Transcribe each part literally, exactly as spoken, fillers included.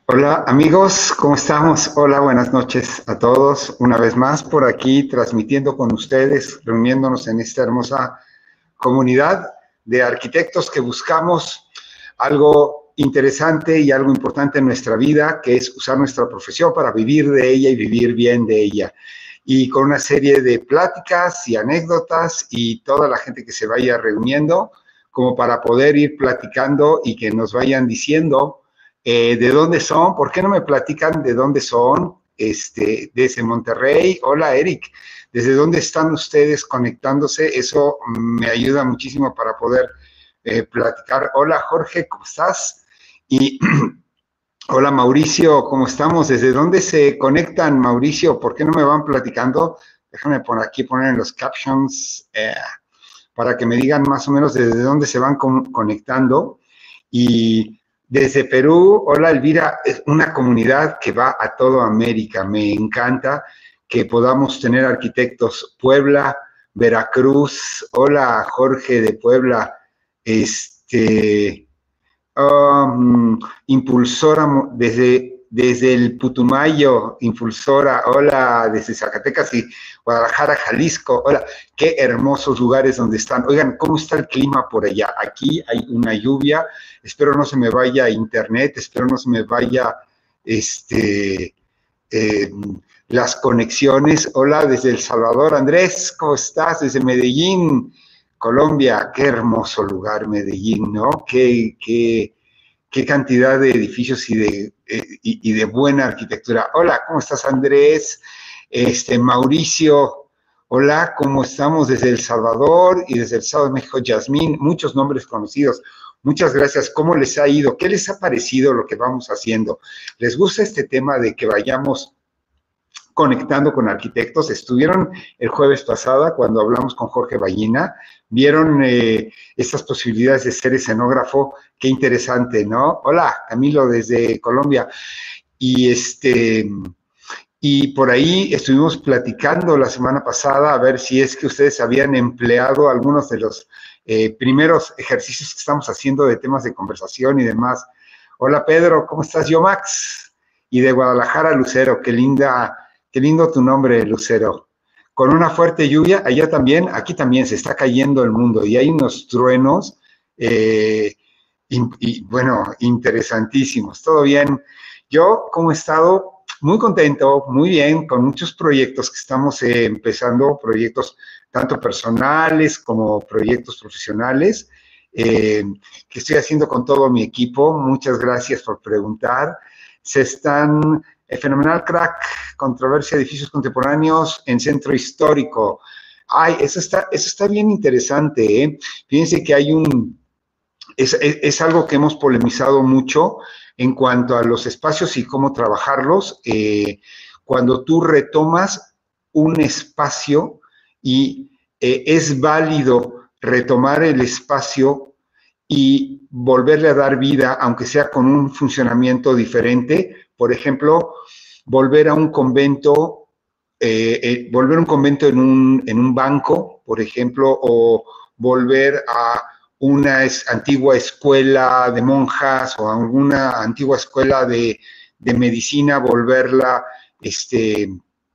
Hola amigos, ¿cómo estamos? Hola, buenas noches a todos. Una vez más por aquí transmitiendo con ustedes, reuniéndonos en esta hermosa comunidad de arquitectos que buscamos algo interesante y algo importante en nuestra vida, que es usar nuestra profesión para vivir de ella y vivir bien de ella. Y con una serie de pláticas y anécdotas y toda la gente que se vaya reuniendo, como para poder ir platicando y que nos vayan diciendo eh, de dónde son. ¿Por qué no me platican de dónde son? Este, desde Monterrey. Hola, Eric. ¿Desde dónde están ustedes conectándose? Eso me ayuda muchísimo para poder eh, platicar. Hola, Jorge, ¿cómo estás? Y hola, Mauricio, ¿cómo estamos? ¿Desde dónde se conectan, Mauricio? ¿Por qué no me van platicando? Déjame por aquí poner en los captions eh, para que me digan más o menos desde dónde se van con, conectando. Y desde Perú, hola, Elvira, es una comunidad que va a toda América. Me encanta que podamos tener arquitectos. Puebla, Veracruz, hola, Jorge de Puebla, este... Um, impulsora desde, desde el Putumayo, impulsora, hola, desde Zacatecas y Guadalajara, Jalisco, hola, qué hermosos lugares donde están. Oigan, ¿cómo está el clima por allá? Aquí hay una lluvia, espero no se me vaya internet, espero no se me vaya este, eh, las conexiones. Hola, desde El Salvador, Andrés, ¿cómo estás? Desde Medellín, Colombia, qué hermoso lugar Medellín, ¿no? Qué, qué, qué cantidad de edificios y de, eh, y, y de buena arquitectura. Hola, ¿cómo estás, Andrés? Este, Mauricio, hola, ¿cómo estamos? Desde El Salvador y desde el Estado de México, Yasmín, muchos nombres conocidos. Muchas gracias. ¿Cómo les ha ido? ¿Qué les ha parecido lo que vamos haciendo? ¿Les gusta este tema de que vayamos conectando con arquitectos? Estuvieron el jueves pasada cuando hablamos con Jorge Ballina, vieron eh, estas posibilidades de ser escenógrafo, qué interesante, ¿no? Hola, Camilo desde Colombia. Y este... Y por ahí estuvimos platicando la semana pasada a ver si es que ustedes habían empleado algunos de los eh, primeros ejercicios que estamos haciendo de temas de conversación y demás. Hola Pedro, ¿cómo estás? Yo Max. Y de Guadalajara, Lucero, qué linda, qué lindo tu nombre, Lucero. Con una fuerte lluvia, allá también, aquí también se está cayendo el mundo y hay unos truenos, eh, y, y bueno, interesantísimos. ¿Todo bien? Yo, ¿cómo he estado? Muy contento, muy bien, con muchos proyectos que estamos eh, empezando, proyectos tanto personales como proyectos profesionales, eh, que estoy haciendo con todo mi equipo. Muchas gracias por preguntar. Se están, eh, fenomenal crack, controversia de edificios contemporáneos en centro histórico. Ay, eso está, eso está bien interesante, ¿eh? Fíjense que hay un, es, es, es algo que hemos polemizado mucho en cuanto a los espacios y cómo trabajarlos. Eh, cuando tú retomas un espacio y eh, es válido retomar el espacio y volverle a dar vida, aunque sea con un funcionamiento diferente. Por ejemplo, volver a un convento, eh, eh, volver a un convento en un, en un banco, por ejemplo, o volver a una es, antigua escuela de monjas o alguna antigua escuela de, de medicina, volverla este,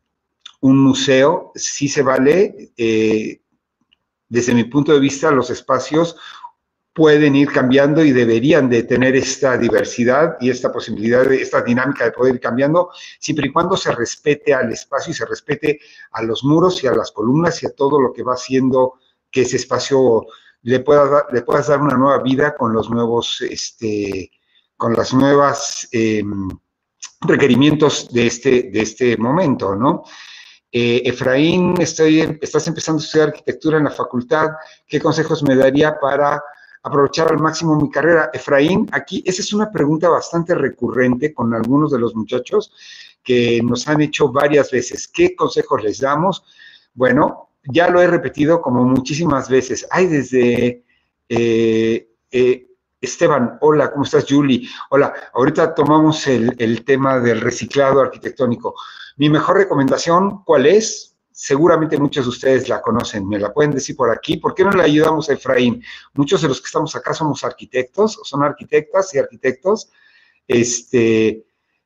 un museo, sí se vale. Eh, desde mi punto de vista, los espacios pueden ir cambiando y deberían de tener esta diversidad y esta posibilidad, de, esta dinámica de poder ir cambiando, siempre y cuando se respete al espacio y se respete a los muros y a las columnas y a todo lo que va haciendo que ese espacio le pueda dar, le puedas dar una nueva vida con los nuevos, este, con las nuevas eh, requerimientos de este, de este momento, ¿no? Eh, Efraín, estoy, estás empezando a estudiar arquitectura en la facultad, ¿qué consejos me daría para aprovechar al máximo mi carrera? Efraín, aquí, esa es una pregunta bastante recurrente con algunos de los muchachos que nos han hecho varias veces. ¿Qué consejos les damos? Bueno, ya lo he repetido como muchísimas veces. Ay, desde eh, eh, Esteban, hola, ¿cómo estás, Julie? Hola, ahorita tomamos el, el tema del reciclado arquitectónico. Mi mejor recomendación, ¿cuál es? Seguramente muchos de ustedes la conocen, me la pueden decir por aquí. ¿Por qué no le ayudamos a Efraín? Muchos de los que estamos acá somos arquitectos, son arquitectas y arquitectos. Este,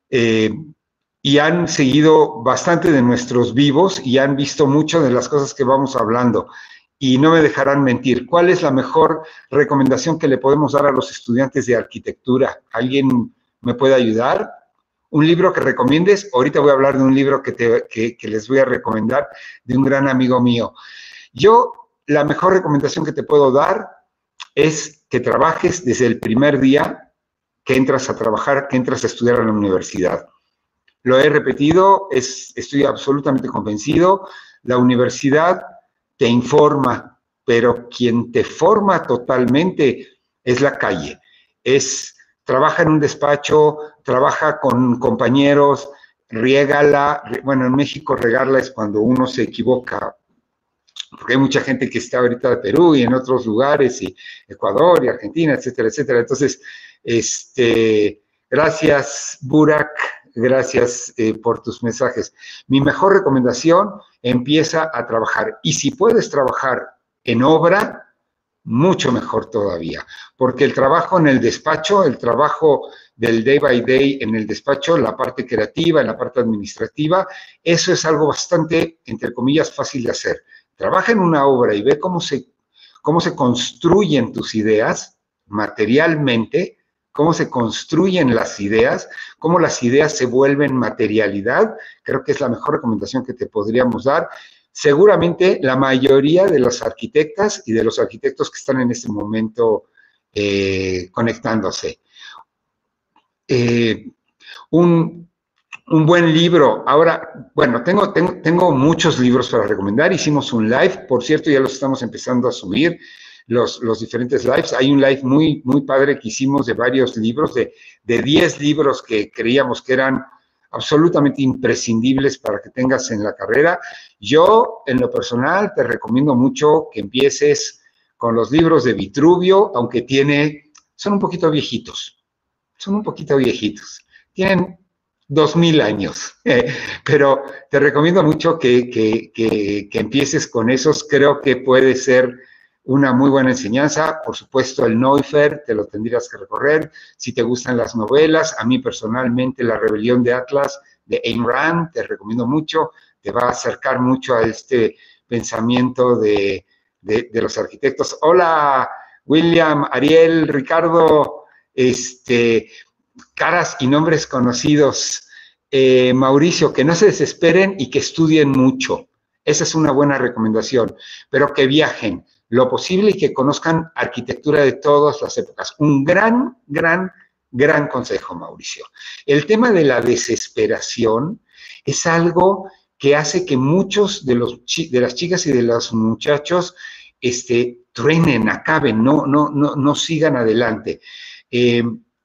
eh, y han seguido bastante de nuestros vivos y han visto mucho de las cosas que vamos hablando. Y no me dejarán mentir. ¿Cuál es la mejor recomendación que le podemos dar a los estudiantes de arquitectura? ¿Alguien me puede ayudar? ¿Un libro que recomiendes? Ahorita voy a hablar de un libro que, te, que, que les voy a recomendar de un gran amigo mío. Yo, la mejor recomendación que te puedo dar es que trabajes desde el primer día que entras a trabajar, que entras a estudiar en la universidad. Lo he repetido, es, estoy absolutamente convencido. La universidad te informa, pero quien te forma totalmente es la calle. Es, trabaja en un despacho, trabaja con compañeros, riégala. Bueno, en México regarla es cuando uno se equivoca, porque hay mucha gente que está ahorita de Perú y en otros lugares, y Ecuador y Argentina, etcétera, etcétera. Entonces, este, gracias, Burak, gracias eh, por tus mensajes. Mi mejor recomendación, empieza a trabajar. Y si puedes trabajar en obra, mucho mejor todavía, porque el trabajo en el despacho, el trabajo del day by day en el despacho, la parte creativa, en la parte administrativa, eso es algo bastante, entre comillas, fácil de hacer. Trabaja en una obra y ve cómo se, cómo se construyen tus ideas materialmente, cómo se construyen las ideas, cómo las ideas se vuelven materialidad. Creo que es la mejor recomendación que te podríamos dar. Seguramente la mayoría de las arquitectas y de los arquitectos que están en este momento eh, conectándose. Eh, un, un buen libro. Ahora, bueno, tengo, tengo, tengo muchos libros para recomendar. Hicimos un live, por cierto, ya los estamos empezando a subir. Los, los diferentes lives. Hay un live muy, muy padre que hicimos de varios libros, de, de diez libros que creíamos que eran absolutamente imprescindibles para que tengas en la carrera. Yo, en lo personal, te recomiendo mucho que empieces con los libros de Vitruvio, aunque tiene, son un poquito viejitos, son un poquito viejitos, tienen dos mil años, eh, pero te recomiendo mucho que, que, que, que empieces con esos. Creo que puede ser una muy buena enseñanza. Por supuesto, el Neufer te lo tendrías que recorrer. Si te gustan las novelas, a mí personalmente La Rebelión de Atlas de Ayn Rand te recomiendo mucho. Te va a acercar mucho a este pensamiento de, de, de los arquitectos. Hola, William, Ariel, Ricardo, este, caras y nombres conocidos. Eh, Mauricio, que no se desesperen y que estudien mucho. Esa es una buena recomendación, pero que viajen lo posible y que conozcan arquitectura de todas las épocas. Un gran, gran, gran consejo, Mauricio. El tema de la desesperación es algo que hace que muchos de, los, de las chicas y de los muchachos este, truenen, acaben, no, no, no, no sigan adelante. Eh,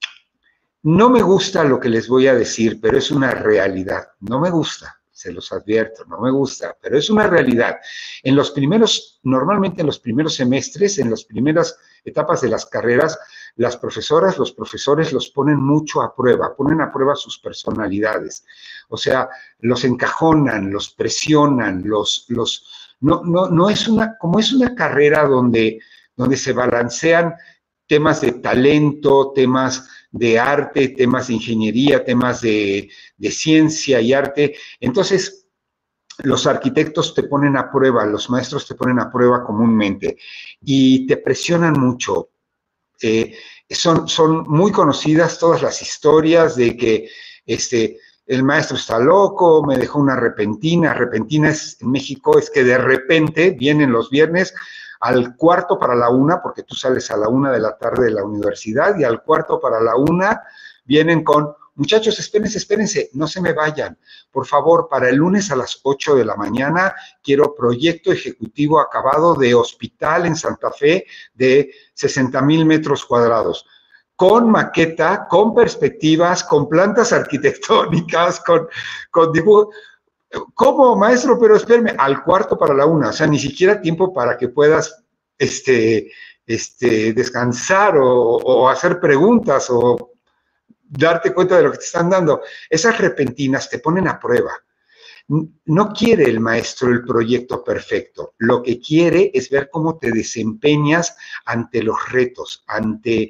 no me gusta lo que les voy a decir, pero es una realidad. No me gusta. Se los advierto, no me gusta, pero es una realidad. En los primeros, normalmente en los primeros semestres, en las primeras etapas de las carreras, las profesoras, los profesores los ponen mucho a prueba, ponen a prueba sus personalidades. O sea, los encajonan, los presionan, los, los, no, no, no es una, como es una carrera donde, donde se balancean temas de talento, temas de arte, temas de ingeniería, temas de, de ciencia y arte. Entonces, los arquitectos te ponen a prueba, los maestros te ponen a prueba comúnmente y te presionan mucho. Eh, son, son muy conocidas todas las historias de que este, el maestro está loco, me dejó una repentina. Repentina es, en México es que de repente vienen los viernes al cuarto para la una, porque tú sales a la una de la tarde de la universidad, y al cuarto para la una vienen con, muchachos, espérense, espérense, no se me vayan. Por favor, para el lunes a las ocho de la mañana, quiero proyecto ejecutivo acabado de hospital en Santa Fe de sesenta mil metros cuadrados, con maqueta, con perspectivas, con plantas arquitectónicas, con, con dibujo. ¿Cómo, maestro? Pero espérame, al cuarto para la una, o sea, ni siquiera tiempo para que puedas este, este, descansar o, o hacer preguntas o darte cuenta de lo que te están dando. Esas repentinas te ponen a prueba. No quiere el maestro el proyecto perfecto, lo que quiere es ver cómo te desempeñas ante los retos, ante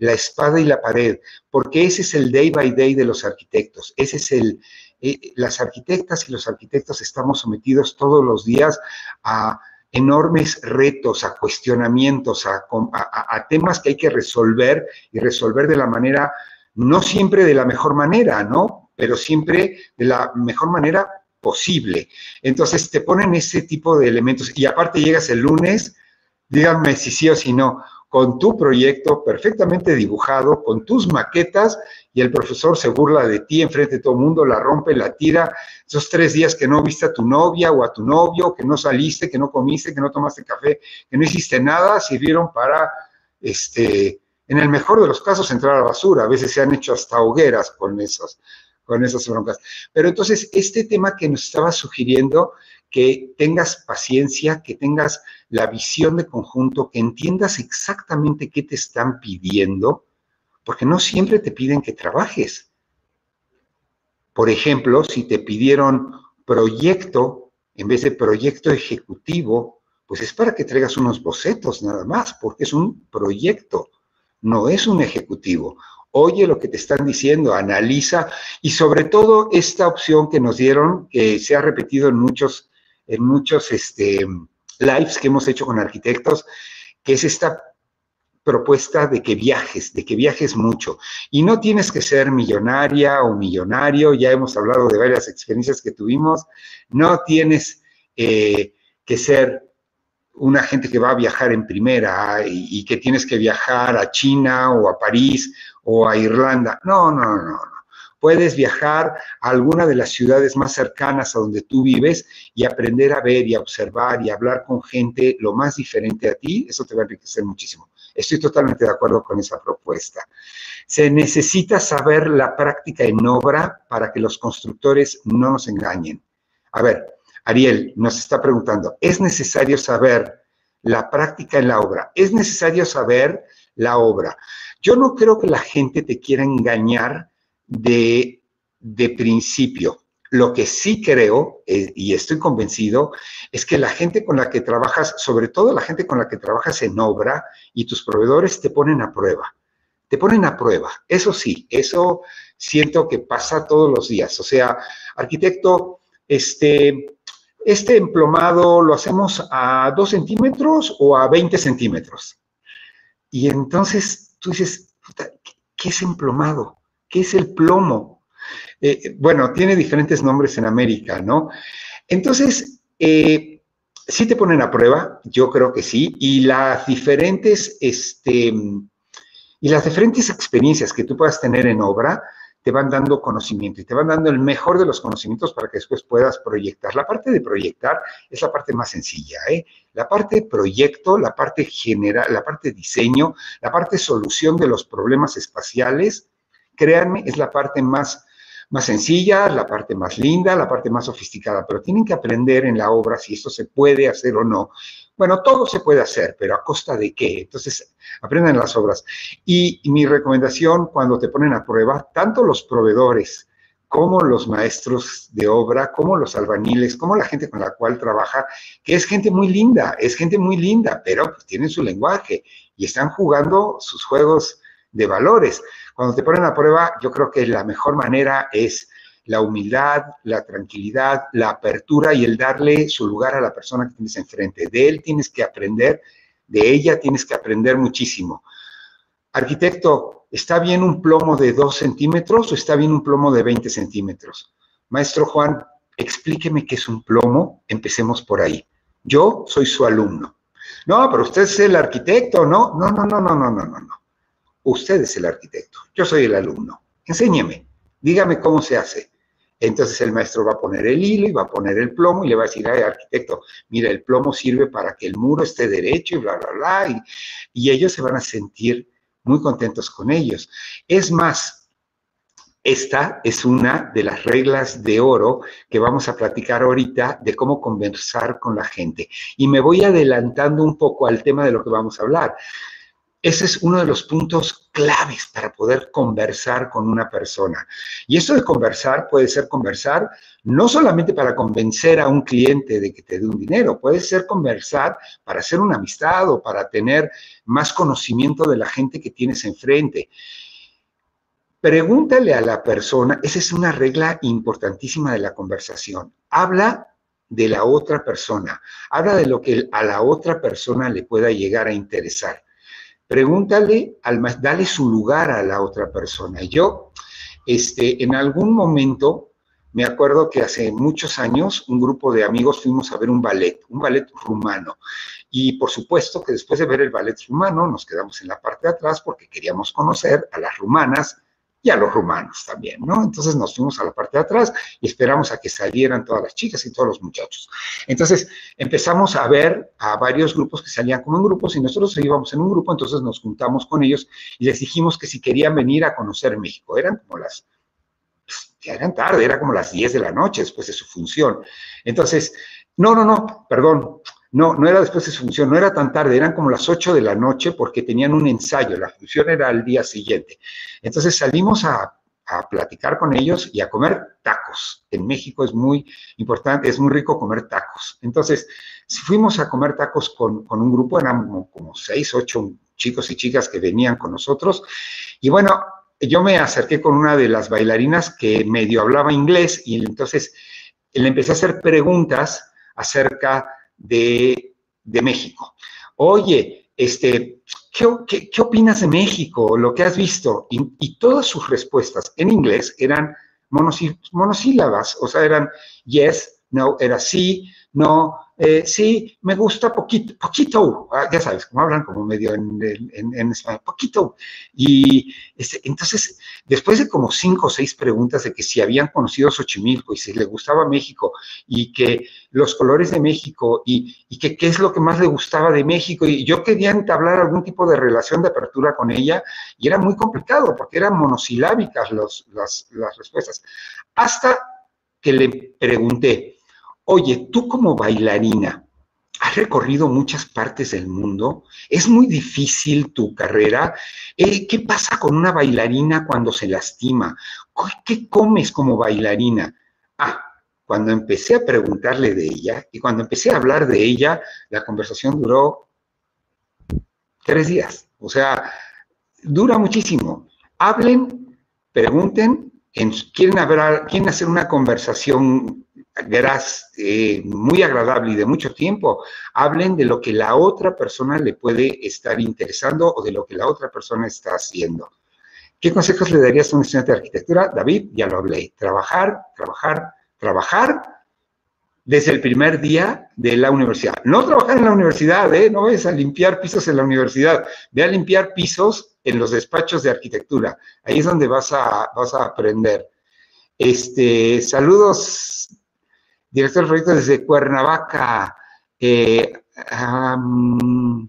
la espada y la pared, porque ese es el day by day de los arquitectos, ese es el, eh, las arquitectas y los arquitectos estamos sometidos todos los días a enormes retos, a cuestionamientos, a, a, a temas que hay que resolver y resolver de la manera, no siempre de la mejor manera, ¿no? Pero siempre de la mejor manera posible. Entonces te ponen ese tipo de elementos y aparte llegas el lunes, díganme si sí o si no, con tu proyecto perfectamente dibujado, con tus maquetas, y el profesor se burla de ti enfrente de todo el mundo, la rompe, la tira. Esos tres días que no viste a tu novia o a tu novio, que no saliste, que no comiste, que no tomaste café, que no hiciste nada, sirvieron para, este, en el mejor de los casos, entrar a la basura. A veces se han hecho hasta hogueras con esos, con esas broncas. Pero entonces, este tema que nos estaba sugiriendo, que tengas paciencia, que tengas la visión de conjunto, que entiendas exactamente qué te están pidiendo, porque no siempre te piden que trabajes. Por ejemplo, si te pidieron proyecto en vez de proyecto ejecutivo, pues es para que traigas unos bocetos nada más, porque es un proyecto, no es un ejecutivo. Oye lo que te están diciendo, analiza, y sobre todo esta opción que nos dieron, que se ha repetido en muchos, en muchos este, lives que hemos hecho con arquitectos, que es esta propuesta de que viajes, de que viajes mucho. Y no tienes que ser millonaria o millonario, ya hemos hablado de varias experiencias que tuvimos, no tienes eh, que ser una gente que va a viajar en primera y, y que tienes que viajar a China o a París o a Irlanda. No, no, no, no. Puedes viajar a alguna de las ciudades más cercanas a donde tú vives y aprender a ver y a observar y a hablar con gente lo más diferente a ti. Eso te va a enriquecer muchísimo. Estoy totalmente de acuerdo con esa propuesta. Se necesita saber la práctica en obra para que los constructores no nos engañen. A ver, Ariel nos está preguntando, ¿es necesario saber la práctica en la obra? ¿Es necesario saber la obra? Yo no creo que la gente te quiera engañar de, de principio. Lo que sí creo, eh, y estoy convencido, es que la gente con la que trabajas, sobre todo la gente con la que trabajas en obra y tus proveedores te ponen a prueba. Te ponen a prueba. Eso sí, eso siento que pasa todos los días. O sea, arquitecto, este, este emplomado lo hacemos a dos centímetros o a veinte centímetros. Y entonces tú dices, ¿qué es emplomado? ¿Qué es el plomo? Eh, bueno, tiene diferentes nombres en América, ¿no? Entonces, eh, sí te ponen a prueba, yo creo que sí, y las diferentes, este, y las diferentes experiencias que tú puedas tener en obra te van dando conocimiento y te van dando el mejor de los conocimientos para que después puedas proyectar. La parte de proyectar es la parte más sencilla, ¿eh? La parte de proyecto, la parte general, la parte de diseño, la parte de solución de los problemas espaciales, créanme, es la parte más más sencilla, la parte más linda, la parte más sofisticada, pero tienen que aprender en la obra si esto se puede hacer o no. Bueno, todo se puede hacer, pero ¿a costa de qué? Entonces, aprendan las obras. Y, y mi recomendación cuando te ponen a prueba, tanto los proveedores como los maestros de obra, como los albañiles, como la gente con la cual trabaja, que es gente muy linda, es gente muy linda, pero pues tienen su lenguaje y están jugando sus juegos de valores. Cuando te ponen a prueba, yo creo que la mejor manera es la humildad, la tranquilidad, la apertura y el darle su lugar a la persona que tienes enfrente. De él tienes que aprender, de ella tienes que aprender muchísimo. Arquitecto, ¿está bien un plomo de dos centímetros o está bien un plomo de veinte centímetros? Maestro Juan, explíqueme qué es un plomo, empecemos por ahí. Yo soy su alumno. No, pero usted es el arquitecto, ¿no? No, no, no, no, no, no, no, no. Usted es el arquitecto, yo soy el alumno. Enséñeme, dígame cómo se hace. Entonces el maestro va a poner el hilo y va a poner el plomo y le va a decir, ay, arquitecto, mira, el plomo sirve para que el muro esté derecho y bla, bla, bla. Y, y ellos se van a sentir muy contentos con ellos. Es más, esta es una de las reglas de oro que vamos a platicar ahorita de cómo conversar con la gente. Y me voy adelantando un poco al tema de lo que vamos a hablar. ese es uno de los puntos claves para poder conversar con una persona. Y esto de conversar puede ser conversar no solamente para convencer a un cliente de que te dé un dinero, puede ser conversar para hacer una amistad o para tener más conocimiento de la gente que tienes enfrente. Pregúntale a la persona, esa es una regla importantísima de la conversación. Habla de la otra persona, habla de lo que a la otra persona le pueda llegar a interesar. Pregúntale, dale su lugar a la otra persona. Yo, este, en algún momento, me acuerdo que hace muchos años, un grupo de amigos fuimos a ver un ballet, un ballet rumano. Y por supuesto que después de ver el ballet rumano, nos quedamos en la parte de atrás porque queríamos conocer a las rumanas y a los rumanos también, ¿no? Entonces nos fuimos a la parte de atrás y esperamos a que salieran todas las chicas y todos los muchachos. Entonces empezamos a ver a varios grupos que salían como en grupos y nosotros íbamos en un grupo, entonces nos juntamos con ellos y les dijimos que si querían venir a conocer México. Eran como las, pues, ya eran tarde, era como las diez de la noche después de su función. Entonces, no, no, no, perdón, no, no era después de su función, no era tan tarde, eran como las ocho de la noche porque tenían un ensayo, la función era al día siguiente. Entonces salimos a, a platicar con ellos y a comer tacos. En México es muy importante, es muy rico comer tacos. Entonces fuimos a comer tacos con, con un grupo, eran como, como seis, ocho chicos y chicas que venían con nosotros. Y bueno, yo me acerqué con una de las bailarinas que medio hablaba inglés y entonces le empecé a hacer preguntas acerca de, de México. Oye, este, ¿qué, qué, ¿qué opinas de México? Lo que has visto. Y, y todas sus respuestas en inglés eran monosí, monosílabas, o sea, eran yes, no, era sí, no, eh, sí, me gusta poquito, poquito, ah, ya sabes, como hablan como medio en, en, en español, poquito. Y este, entonces, después de como cinco o seis preguntas de que si habían conocido Xochimilco y si le gustaba México y que los colores de México y, y que qué es lo que más le gustaba de México, y yo quería entablar algún tipo de relación de apertura con ella y era muy complicado porque eran monosilábicas los, las, las respuestas. Hasta que le pregunté, oye, tú como bailarina, ¿has recorrido muchas partes del mundo? ¿Es muy difícil tu carrera? Eh, ¿Qué pasa con una bailarina cuando se lastima? ¿Qué comes como bailarina? Ah, cuando empecé a preguntarle de ella y cuando empecé a hablar de ella, la conversación duró tres días. O sea, dura muchísimo. Hablen, pregunten, quieren, haber, quieren hacer una conversación Gras, eh, muy agradable y de mucho tiempo, hablen de lo que la otra persona le puede estar interesando o de lo que la otra persona está haciendo. ¿Qué consejos le darías a un estudiante de arquitectura? David, ya lo hablé. Trabajar, trabajar, trabajar desde el primer día de la universidad. No trabajar en la universidad, ¿eh? No vayas a limpiar pisos en la universidad. Ve a limpiar pisos en los despachos de arquitectura. Ahí es donde vas a, vas a aprender. Este, saludos, director del proyecto desde Cuernavaca. Eh, um,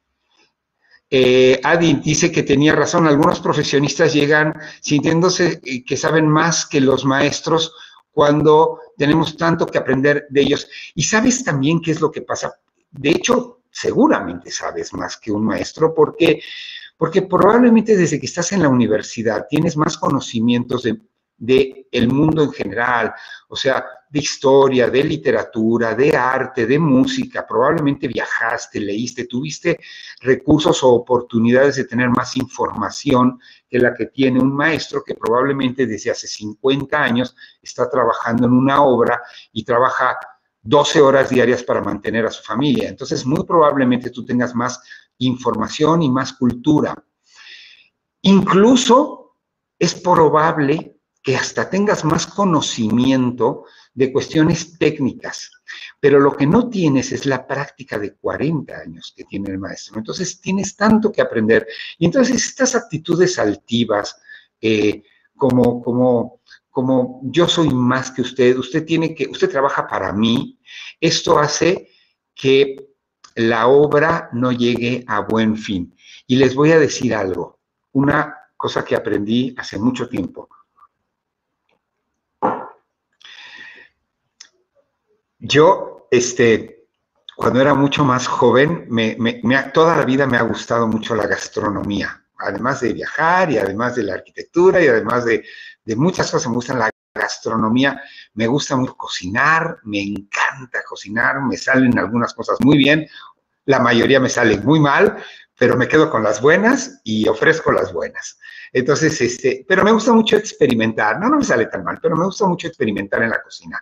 eh, Adi dice que tenía razón, algunos profesionistas llegan sintiéndose que saben más que los maestros cuando tenemos tanto que aprender de ellos. Y sabes también qué es lo que pasa. De hecho, seguramente sabes más que un maestro porque, porque probablemente desde que estás en la universidad tienes más conocimientos de de el mundo en general, o sea, de historia, de literatura, de arte, de música, probablemente viajaste, leíste, tuviste recursos o oportunidades de tener más información que la que tiene un maestro que probablemente desde hace cincuenta años está trabajando en una obra y trabaja doce horas diarias para mantener a su familia. Entonces, muy probablemente tú tengas más información y más cultura. Incluso es probable que hasta tengas más conocimiento de cuestiones técnicas, pero lo que no tienes es la práctica de cuarenta años que tiene el maestro. Entonces tienes tanto que aprender. Y entonces estas actitudes altivas, eh, como, como, como yo soy más que usted, usted tiene que, usted trabaja para mí, esto hace que la obra no llegue a buen fin. Y les voy a decir algo, una cosa que aprendí hace mucho tiempo. Yo, este, cuando era mucho más joven, me, me, me ha, toda la vida me ha gustado mucho la gastronomía, además de viajar y además de la arquitectura y además de, de muchas cosas. Me gustan la gastronomía, me gusta mucho cocinar, me encanta cocinar, me salen algunas cosas muy bien, la mayoría me salen muy mal, pero me quedo con las buenas y ofrezco las buenas. Entonces, este, pero me gusta mucho experimentar, no, no me sale tan mal, pero me gusta mucho experimentar en la cocina.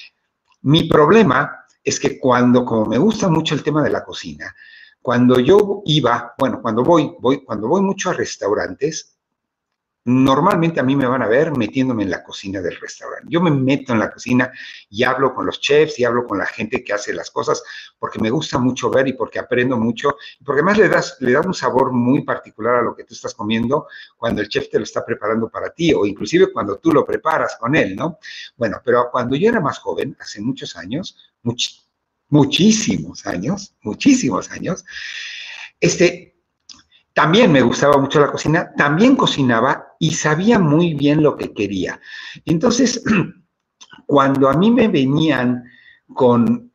Mi problema es que cuando, como me gusta mucho el tema de la cocina, cuando yo iba, bueno, cuando voy, voy, cuando voy mucho a restaurantes, normalmente a mí me van a ver metiéndome en la cocina del restaurante. Yo me meto en la cocina y hablo con los chefs y hablo con la gente que hace las cosas porque me gusta mucho ver y porque aprendo mucho y porque además le das, le das un sabor muy particular a lo que tú estás comiendo cuando el chef te lo está preparando para ti o inclusive cuando tú lo preparas con él, ¿no? Bueno, pero cuando yo era más joven, hace muchos años, much, muchísimos años, muchísimos años, este... También me gustaba mucho la cocina, también cocinaba y sabía muy bien lo que quería. Entonces, cuando a mí me venían con,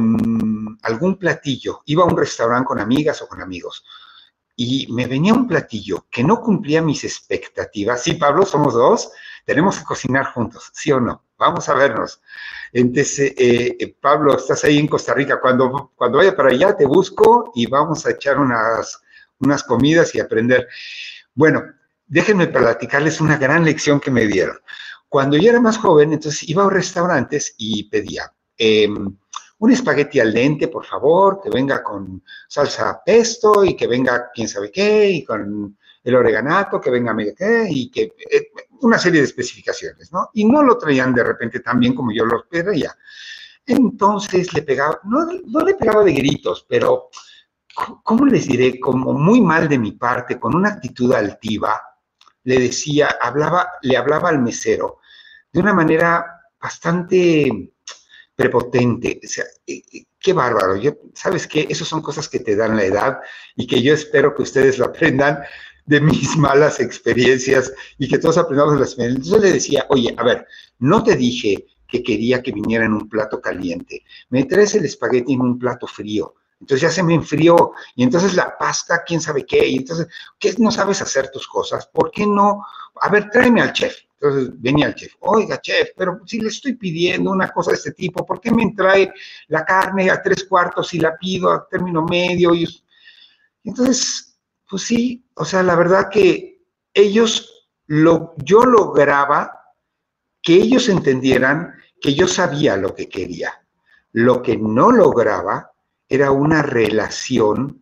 con algún platillo, iba a un restaurante con amigas o con amigos, y me venía un platillo que no cumplía mis expectativas. Sí, Pablo, somos dos, tenemos que cocinar juntos, ¿sí o no? Vamos a vernos. Entonces, eh, Pablo, estás ahí en Costa Rica. Cuando, cuando vaya para allá, te busco y vamos a echar unas... unas comidas y aprender. Bueno, déjenme platicarles una gran lección que me dieron. Cuando yo era más joven, entonces iba a restaurantes y pedía eh, un espagueti al dente, por favor, que venga con salsa pesto y que venga quién sabe qué, y con el oreganato, que venga medio qué, y que eh, una serie de especificaciones, ¿no? Y no lo traían de repente tan bien como yo lo pedía. Entonces le pegaba, no, no le pegaba de gritos, pero ¿cómo les diré? Como muy mal de mi parte, con una actitud altiva, le decía, hablaba, le hablaba al mesero de una manera bastante prepotente. O sea, qué bárbaro. Yo, ¿sabes qué? Esas son cosas que te dan la edad y que yo espero que ustedes lo aprendan de mis malas experiencias y que todos aprendamos de las experiencias. Entonces le decía, oye, a ver, no te dije que quería que viniera en un plato caliente. Me traes el espagueti en un plato frío. Entonces ya se me enfrió, y entonces la pasta, quién sabe qué, y entonces, ¿qué no sabes hacer tus cosas? ¿Por qué no? A ver, tráeme al chef. Entonces venía el chef, oiga, chef, pero si le estoy pidiendo una cosa de este tipo, ¿por qué me trae la carne a tres cuartos y la pido a término medio? Y entonces, pues sí, o sea, la verdad que ellos, lo, yo lograba que ellos entendieran que yo sabía lo que quería. Lo que no lograba era una relación,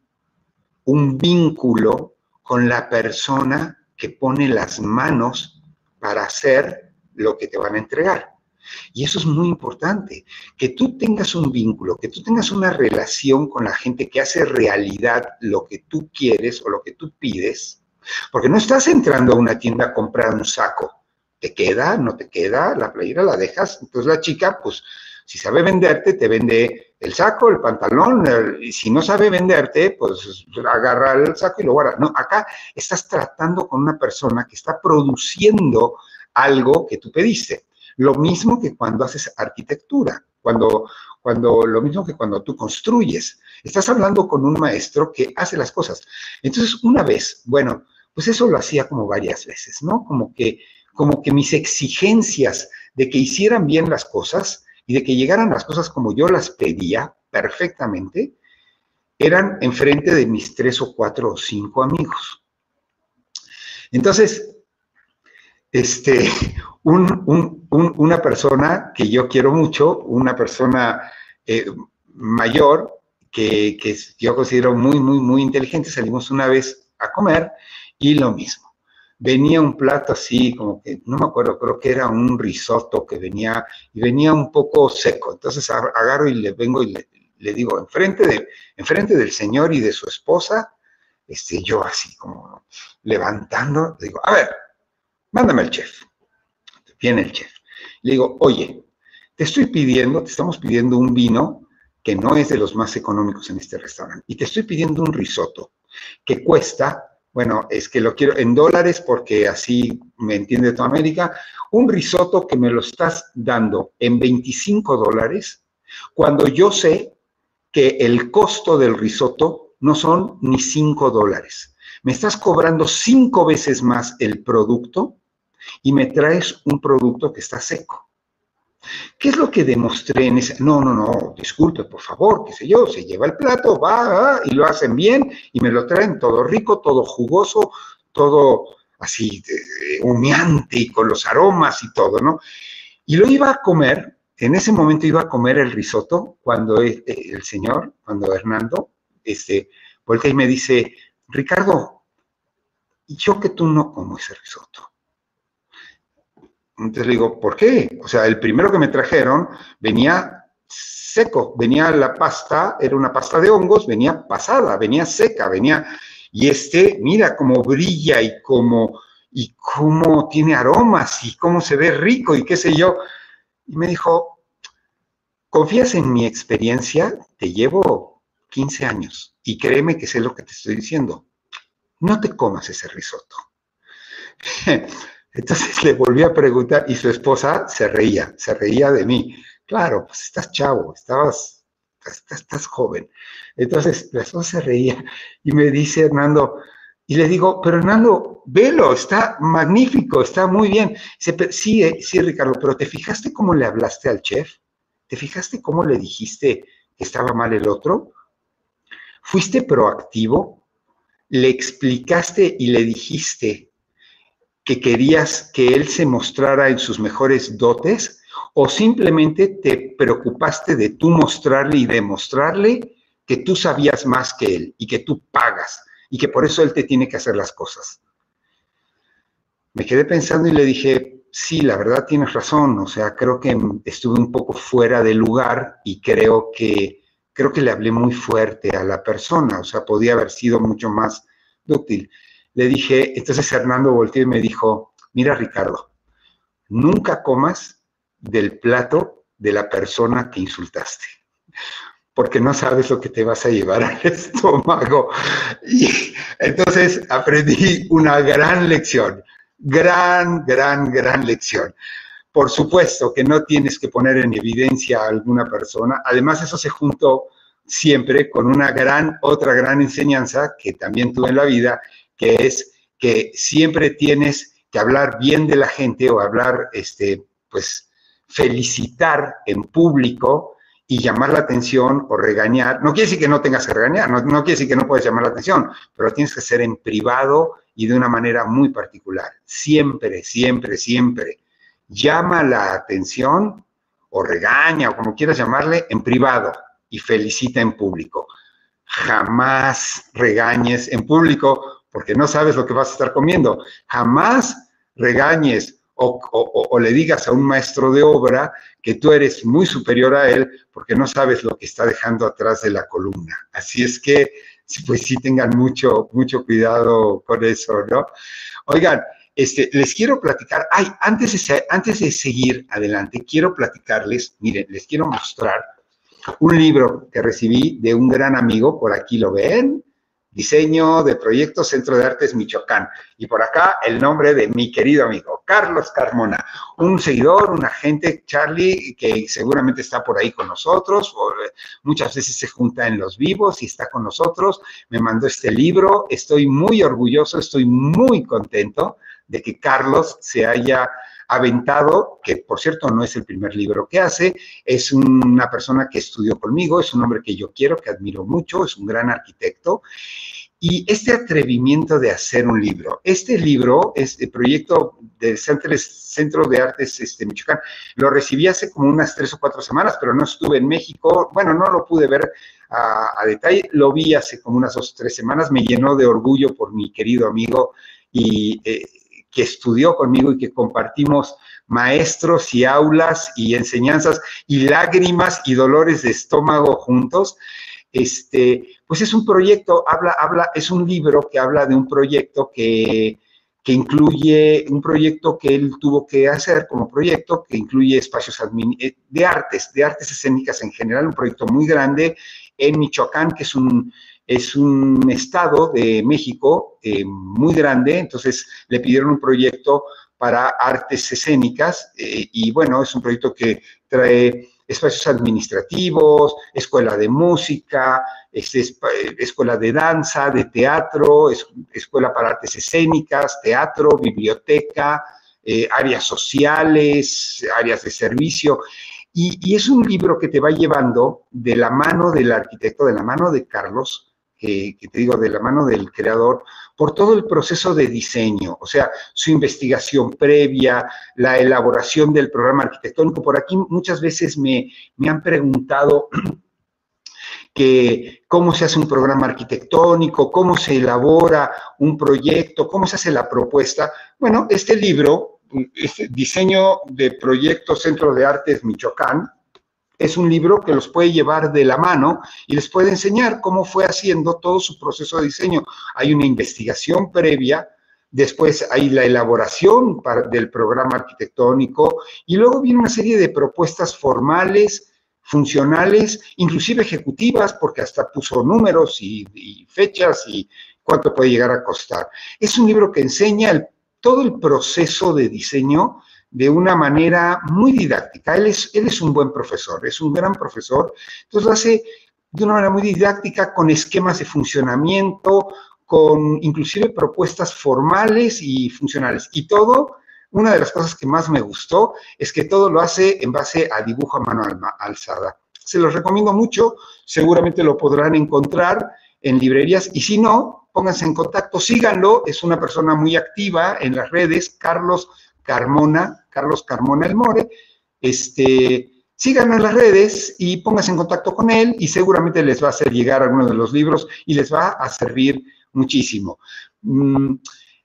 un vínculo con la persona que pone las manos para hacer lo que te van a entregar. Y eso es muy importante, que tú tengas un vínculo, que tú tengas una relación con la gente que hace realidad lo que tú quieres o lo que tú pides, porque no estás entrando a una tienda a comprar un saco. ¿Te queda? ¿No te queda? La playera la dejas. Entonces la chica, pues, si sabe venderte, te vende el saco, el pantalón, el, y si no sabe venderte, pues agarra el saco y lo guarda. No, acá estás tratando con una persona que está produciendo algo que tú pediste. Lo mismo que cuando haces arquitectura, cuando, cuando, lo mismo que cuando tú construyes. Estás hablando con un maestro que hace las cosas. Entonces, una vez, bueno, pues eso lo hacía como varias veces, ¿no? Como que, como que mis exigencias de que hicieran bien las cosas y de que llegaran las cosas como yo las pedía perfectamente, eran enfrente de mis tres o cuatro o cinco amigos. Entonces, este, un, un, un, una persona que yo quiero mucho, una persona eh, mayor, que, que yo considero muy, muy, muy inteligente, salimos una vez a comer y lo mismo. Venía un plato así, como que, no me acuerdo, creo que era un risotto que venía, y venía un poco seco. Entonces agarro y le vengo y le, le digo, enfrente, de, enfrente del señor y de su esposa, este, yo así como levantando, le digo, a ver, mándame al chef. Viene el chef. Le digo, oye, te estoy pidiendo, te estamos pidiendo un vino que no es de los más económicos en este restaurante, y te estoy pidiendo un risotto que cuesta... Bueno, es que lo quiero en dólares porque así me entiende toda América. Un risotto que me lo estás dando en veinticinco dólares, cuando yo sé que el costo del risotto no son ni cinco dólares. Me estás cobrando cinco veces más el producto y me traes un producto que está seco. ¿Qué es lo que demostré en ese? No, no, no, disculpe, por favor, qué sé yo, se lleva el plato, va, va, y lo hacen bien, y me lo traen todo rico, todo jugoso, todo así eh, humeante y con los aromas y todo, ¿no? Y lo iba a comer, en ese momento iba a comer el risotto, cuando el, el señor, cuando Hernando, este, voltea y me dice, Ricardo, yo que tú no como ese risotto. Entonces le digo, ¿por qué? O sea, el primero que me trajeron venía seco, venía la pasta, era una pasta de hongos, venía pasada, venía seca, venía, y este, mira cómo brilla y cómo, y cómo tiene aromas y cómo se ve rico y qué sé yo. Y me dijo, ¿confías en mi experiencia? Te llevo quince años y créeme que sé lo que te estoy diciendo. No te comas ese risotto. Entonces le volví a preguntar y su esposa se reía, se reía de mí. Claro, pues estás chavo, estabas, estás, estás joven. Entonces la esposa se reía y me dice Hernando, y le digo, pero Hernando, velo, está magnífico, está muy bien. Dice, sí, sí, Ricardo, pero ¿te fijaste cómo le hablaste al chef? ¿Te fijaste cómo le dijiste que estaba mal el otro? ¿Fuiste proactivo? ¿Le explicaste y le dijiste que querías que él se mostrara en sus mejores dotes, o simplemente te preocupaste de tú mostrarle y demostrarle que tú sabías más que él y que tú pagas y que por eso él te tiene que hacer las cosas? Me quedé pensando y le dije, sí, la verdad tienes razón, o sea, creo que estuve un poco fuera de lugar y creo que, creo que le hablé muy fuerte a la persona, o sea, podía haber sido mucho más dúctil. Le dije, entonces Hernando volteó y me dijo, mira Ricardo, nunca comas del plato de la persona que insultaste, porque no sabes lo que te vas a llevar al estómago. Y entonces aprendí una gran lección, gran, gran, gran lección. Por supuesto que no tienes que poner en evidencia a alguna persona, además eso se juntó siempre con una gran, otra gran enseñanza que también tuve en la vida, que es que siempre tienes que hablar bien de la gente o hablar, este, pues, felicitar en público y llamar la atención o regañar. No quiere decir que no tengas que regañar, no, no quiere decir que no puedes llamar la atención, pero tienes que hacer en privado y de una manera muy particular. Siempre, siempre, siempre. Llama la atención o regaña o como quieras llamarle en privado y felicita en público. Jamás regañes en público porque no sabes lo que vas a estar comiendo. Jamás regañes o, o, o le digas a un maestro de obra que tú eres muy superior a él porque no sabes lo que está dejando atrás de la columna. Así es que, pues sí tengan mucho, mucho cuidado con eso, ¿no? Oigan, este, les quiero platicar, ay, antes de, antes de seguir adelante, quiero platicarles, miren, les quiero mostrar un libro que recibí de un gran amigo, por aquí lo ven, Diseño de Proyectos Centro de Artes Michoacán. Y por acá el nombre de mi querido amigo, Carlos Carmona, un seguidor, un agente, Charlie, que seguramente está por ahí con nosotros, o muchas veces se junta en los vivos y está con nosotros. Me mandó este libro, estoy muy orgulloso, estoy muy contento de que Carlos se haya aventado, que por cierto no es el primer libro que hace, es una persona que estudió conmigo, es un hombre que yo quiero, que admiro mucho, es un gran arquitecto, y este atrevimiento de hacer un libro, este libro, este proyecto del Centro de Artes este, Michoacán, lo recibí hace como unas tres o cuatro semanas, pero no estuve en México, bueno, no lo pude ver a, a detalle, lo vi hace como unas dos o tres semanas, me llenó de orgullo por mi querido amigo y eh, que estudió conmigo y que compartimos maestros y aulas y enseñanzas y lágrimas y dolores de estómago juntos. Este, pues es un proyecto, habla, habla, es un libro que habla de un proyecto que, que incluye, un proyecto que él tuvo que hacer como proyecto, que incluye espacios de artes, de artes escénicas en general, un proyecto muy grande en Michoacán, que es un, es un estado de México eh, muy grande, entonces le pidieron un proyecto para artes escénicas eh, y bueno, es un proyecto que trae espacios administrativos, escuela de música, este, escuela de danza, de teatro, es, escuela para artes escénicas, teatro, biblioteca, eh, áreas sociales, áreas de servicio. Y, y es un libro que te va llevando de la mano del arquitecto, de la mano de Carlos, que, que te digo, de la mano del creador, por todo el proceso de diseño, o sea, su investigación previa, la elaboración del programa arquitectónico. Por aquí muchas veces me, me han preguntado que cómo se hace un programa arquitectónico, cómo se elabora un proyecto, cómo se hace la propuesta. Bueno, este libro, este Diseño de Proyectos Centro de Artes Michoacán, es un libro que los puede llevar de la mano y les puede enseñar cómo fue haciendo todo su proceso de diseño. Hay una investigación previa, después hay la elaboración para, del programa arquitectónico, y luego viene una serie de propuestas formales, funcionales, inclusive ejecutivas, porque hasta puso números y, y fechas y cuánto puede llegar a costar. Es un libro que enseña el, todo el proceso de diseño de una manera muy didáctica. Él es, él es un buen profesor, es un gran profesor, entonces lo hace de una manera muy didáctica, con esquemas de funcionamiento, con inclusive propuestas formales y funcionales. Y todo, una de las cosas que más me gustó, es que todo lo hace en base a dibujo a mano alzada. Se los recomiendo mucho, seguramente lo podrán encontrar en librerías, y si no, pónganse en contacto, síganlo, es una persona muy activa en las redes, Carlos Carmona, Carlos Carmona El More. Este, síganlo en las redes y pónganse en contacto con él, y seguramente les va a hacer llegar alguno de los libros y les va a servir muchísimo. Um,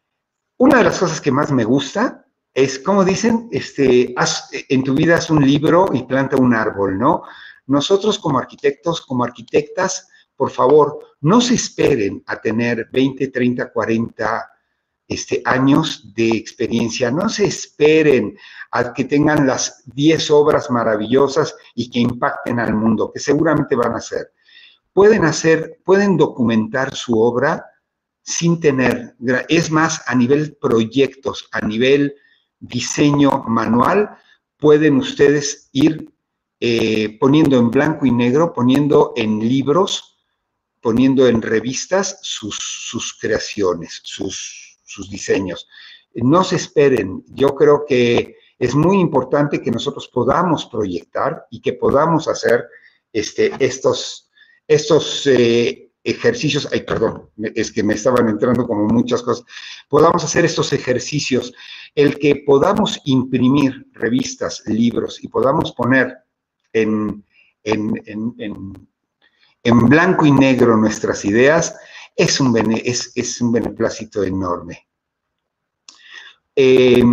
una de las cosas que más me gusta es, como dicen, este, haz, en tu vida haz un libro y planta un árbol, ¿no? Nosotros como arquitectos, como arquitectas, por favor, no se esperen a tener veinte, treinta, cuarenta Este, años de experiencia. No se esperen a que tengan las diez obras maravillosas y que impacten al mundo, que seguramente van a hacer. Pueden hacer, pueden documentar su obra sin tener, es más, a nivel proyectos, a nivel diseño manual, pueden ustedes ir eh, poniendo en blanco y negro, poniendo en libros, poniendo en revistas sus, sus creaciones, sus sus diseños. No se esperen, yo creo que es muy importante que nosotros podamos proyectar y que podamos hacer este, estos, estos eh, ejercicios, ay, perdón, es que me estaban entrando como muchas cosas, podamos hacer estos ejercicios, el que podamos imprimir revistas, libros y podamos poner en, en, en, en, en blanco y negro nuestras ideas, Es un, bene, es, es un beneplácito enorme. Eh,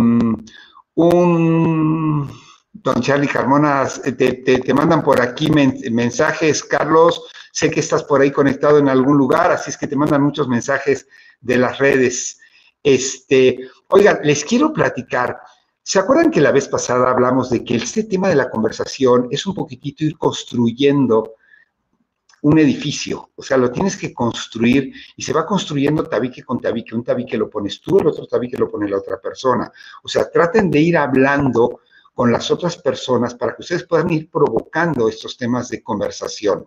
un don Charlie Carmona, te, te, te mandan por aquí men, mensajes, Carlos, sé que estás por ahí conectado en algún lugar, así es que te mandan muchos mensajes de las redes. Este, oigan, les quiero platicar, ¿se acuerdan que la vez pasada hablamos de que este tema de la conversación es un poquitito ir construyendo un edificio? O sea, lo tienes que construir y se va construyendo tabique con tabique. Un tabique lo pones tú, el otro tabique lo pone la otra persona. O sea, traten de ir hablando con las otras personas para que ustedes puedan ir provocando estos temas de conversación.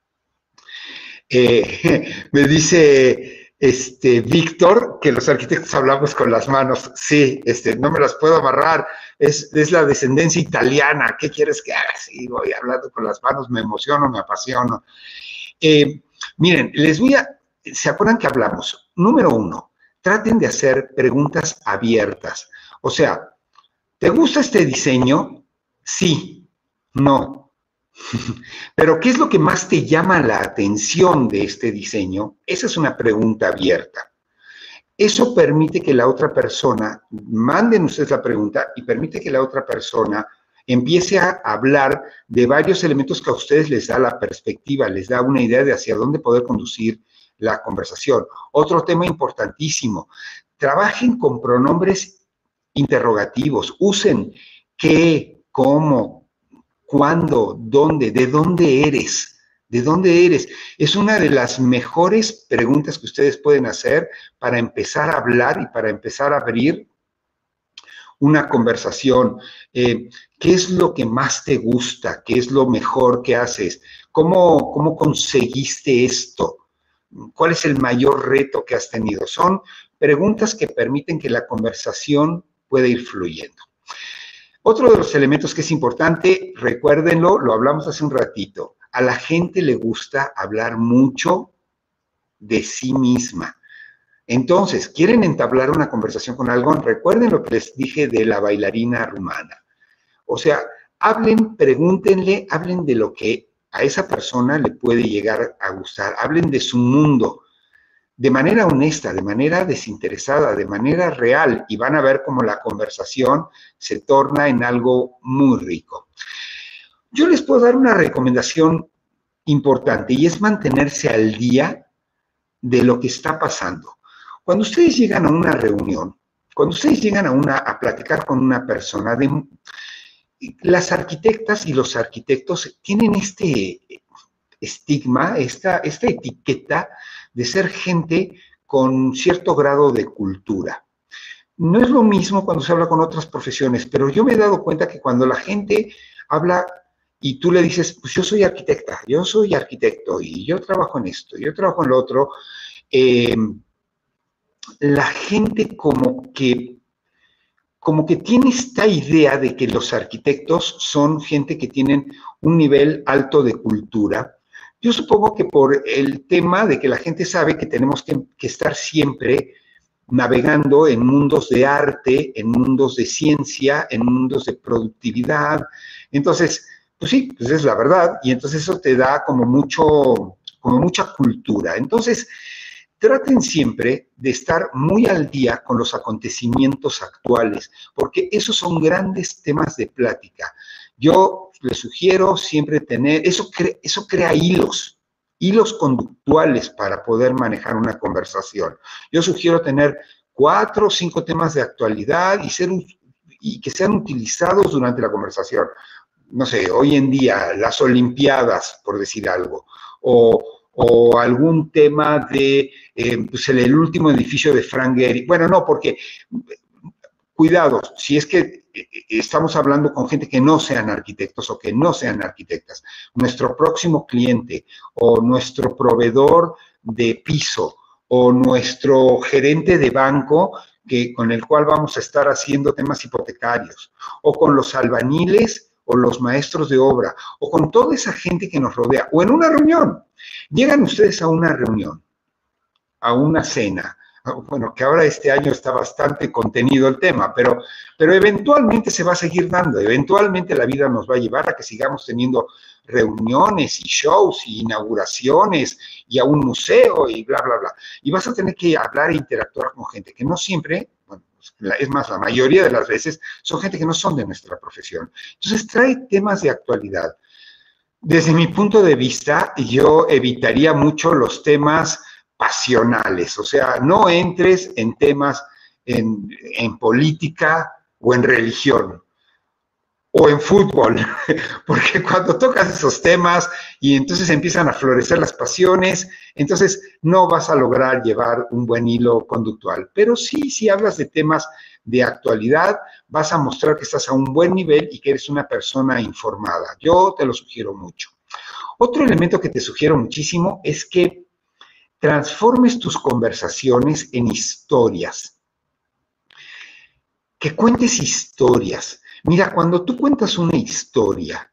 Eh, me dice este, Víctor que los arquitectos hablamos con las manos. Sí, este, no me las puedo amarrar. Es, es la descendencia italiana. ¿Qué quieres que haga? Sí, voy hablando con las manos, me emociono, me apasiono. Eh, miren, les voy a... ¿Se acuerdan que hablamos? Número uno, traten de hacer preguntas abiertas. O sea, ¿te gusta este diseño? Sí, no. Pero ¿qué es lo que más te llama la atención de este diseño? Esa es una pregunta abierta. Eso permite que la otra persona, manden ustedes la pregunta y permite que la otra persona empiece a hablar de varios elementos que a ustedes les da la perspectiva, les da una idea de hacia dónde poder conducir la conversación. Otro tema importantísimo, trabajen con pronombres interrogativos, usen qué, cómo, cuándo, dónde, de dónde eres. ¿De dónde eres? Es una de las mejores preguntas que ustedes pueden hacer para empezar a hablar y para empezar a abrir una conversación, eh, ¿qué es lo que más te gusta? ¿Qué es lo mejor que haces? ¿Cómo, cómo conseguiste esto? ¿Cuál es el mayor reto que has tenido? Son preguntas que permiten que la conversación pueda ir fluyendo. Otro de los elementos que es importante, recuérdenlo, lo hablamos hace un ratito, a la gente le gusta hablar mucho de sí misma. Entonces, ¿quieren entablar una conversación con alguien? Recuerden lo que les dije de la bailarina rumana. O sea, hablen, pregúntenle, hablen de lo que a esa persona le puede llegar a gustar, hablen de su mundo, de manera honesta, de manera desinteresada, de manera real, y van a ver cómo la conversación se torna en algo muy rico. Yo les puedo dar una recomendación importante, y es mantenerse al día de lo que está pasando. Cuando ustedes llegan a una reunión, cuando ustedes llegan a, una, a platicar con una persona, de, las arquitectas y los arquitectos tienen este estigma, esta, esta etiqueta de ser gente con cierto grado de cultura. No es lo mismo cuando se habla con otras profesiones, pero yo me he dado cuenta que cuando la gente habla y tú le dices, pues yo soy arquitecta, yo soy arquitecto y yo trabajo en esto, yo trabajo en lo otro, eh, la gente como que, como que tiene esta idea de que los arquitectos son gente que tienen un nivel alto de cultura. Yo supongo que por el tema de que la gente sabe que tenemos que, que estar siempre navegando en mundos de arte, en mundos de ciencia, en mundos de productividad. Entonces, pues sí, pues es la verdad, y entonces eso te da como mucho, como mucha cultura. Entonces, traten siempre de estar muy al día con los acontecimientos actuales, porque esos son grandes temas de plática. Yo les sugiero siempre tener, eso, cre, eso crea hilos, hilos conductuales para poder manejar una conversación. Yo sugiero tener cuatro o cinco temas de actualidad y, ser, y que sean utilizados durante la conversación. No sé, hoy en día, las Olimpiadas, por decir algo, o, o algún tema de eh, pues el, el último edificio de Frank Gehry. Bueno, no, porque, cuidado, si es que estamos hablando con gente que no sean arquitectos o que no sean arquitectas. Nuestro próximo cliente o nuestro proveedor de piso o nuestro gerente de banco que, con el cual vamos a estar haciendo temas hipotecarios, o con los albañiles o los maestros de obra, o con toda esa gente que nos rodea, o en una reunión. Llegan ustedes a una reunión, a una cena, bueno, que ahora este año está bastante contenido el tema, pero, pero eventualmente se va a seguir dando, eventualmente la vida nos va a llevar a que sigamos teniendo reuniones y shows y inauguraciones y a un museo y bla, bla, bla. Y vas a tener que hablar e interactuar con gente que no siempre, bueno, es más, la mayoría de las veces son gente que no son de nuestra profesión. Entonces trae temas de actualidad. Desde mi punto de vista, yo evitaría mucho los temas pasionales, o sea, no entres en temas en, en política o en religión o en fútbol, porque cuando tocas esos temas y entonces empiezan a florecer las pasiones, entonces no vas a lograr llevar un buen hilo conductual. Pero sí, si hablas de temas de actualidad, vas a mostrar que estás a un buen nivel y que eres una persona informada. Yo te lo sugiero mucho. Otro elemento que te sugiero muchísimo es que transformes tus conversaciones en historias. Que cuentes historias. Mira, cuando tú cuentas una historia,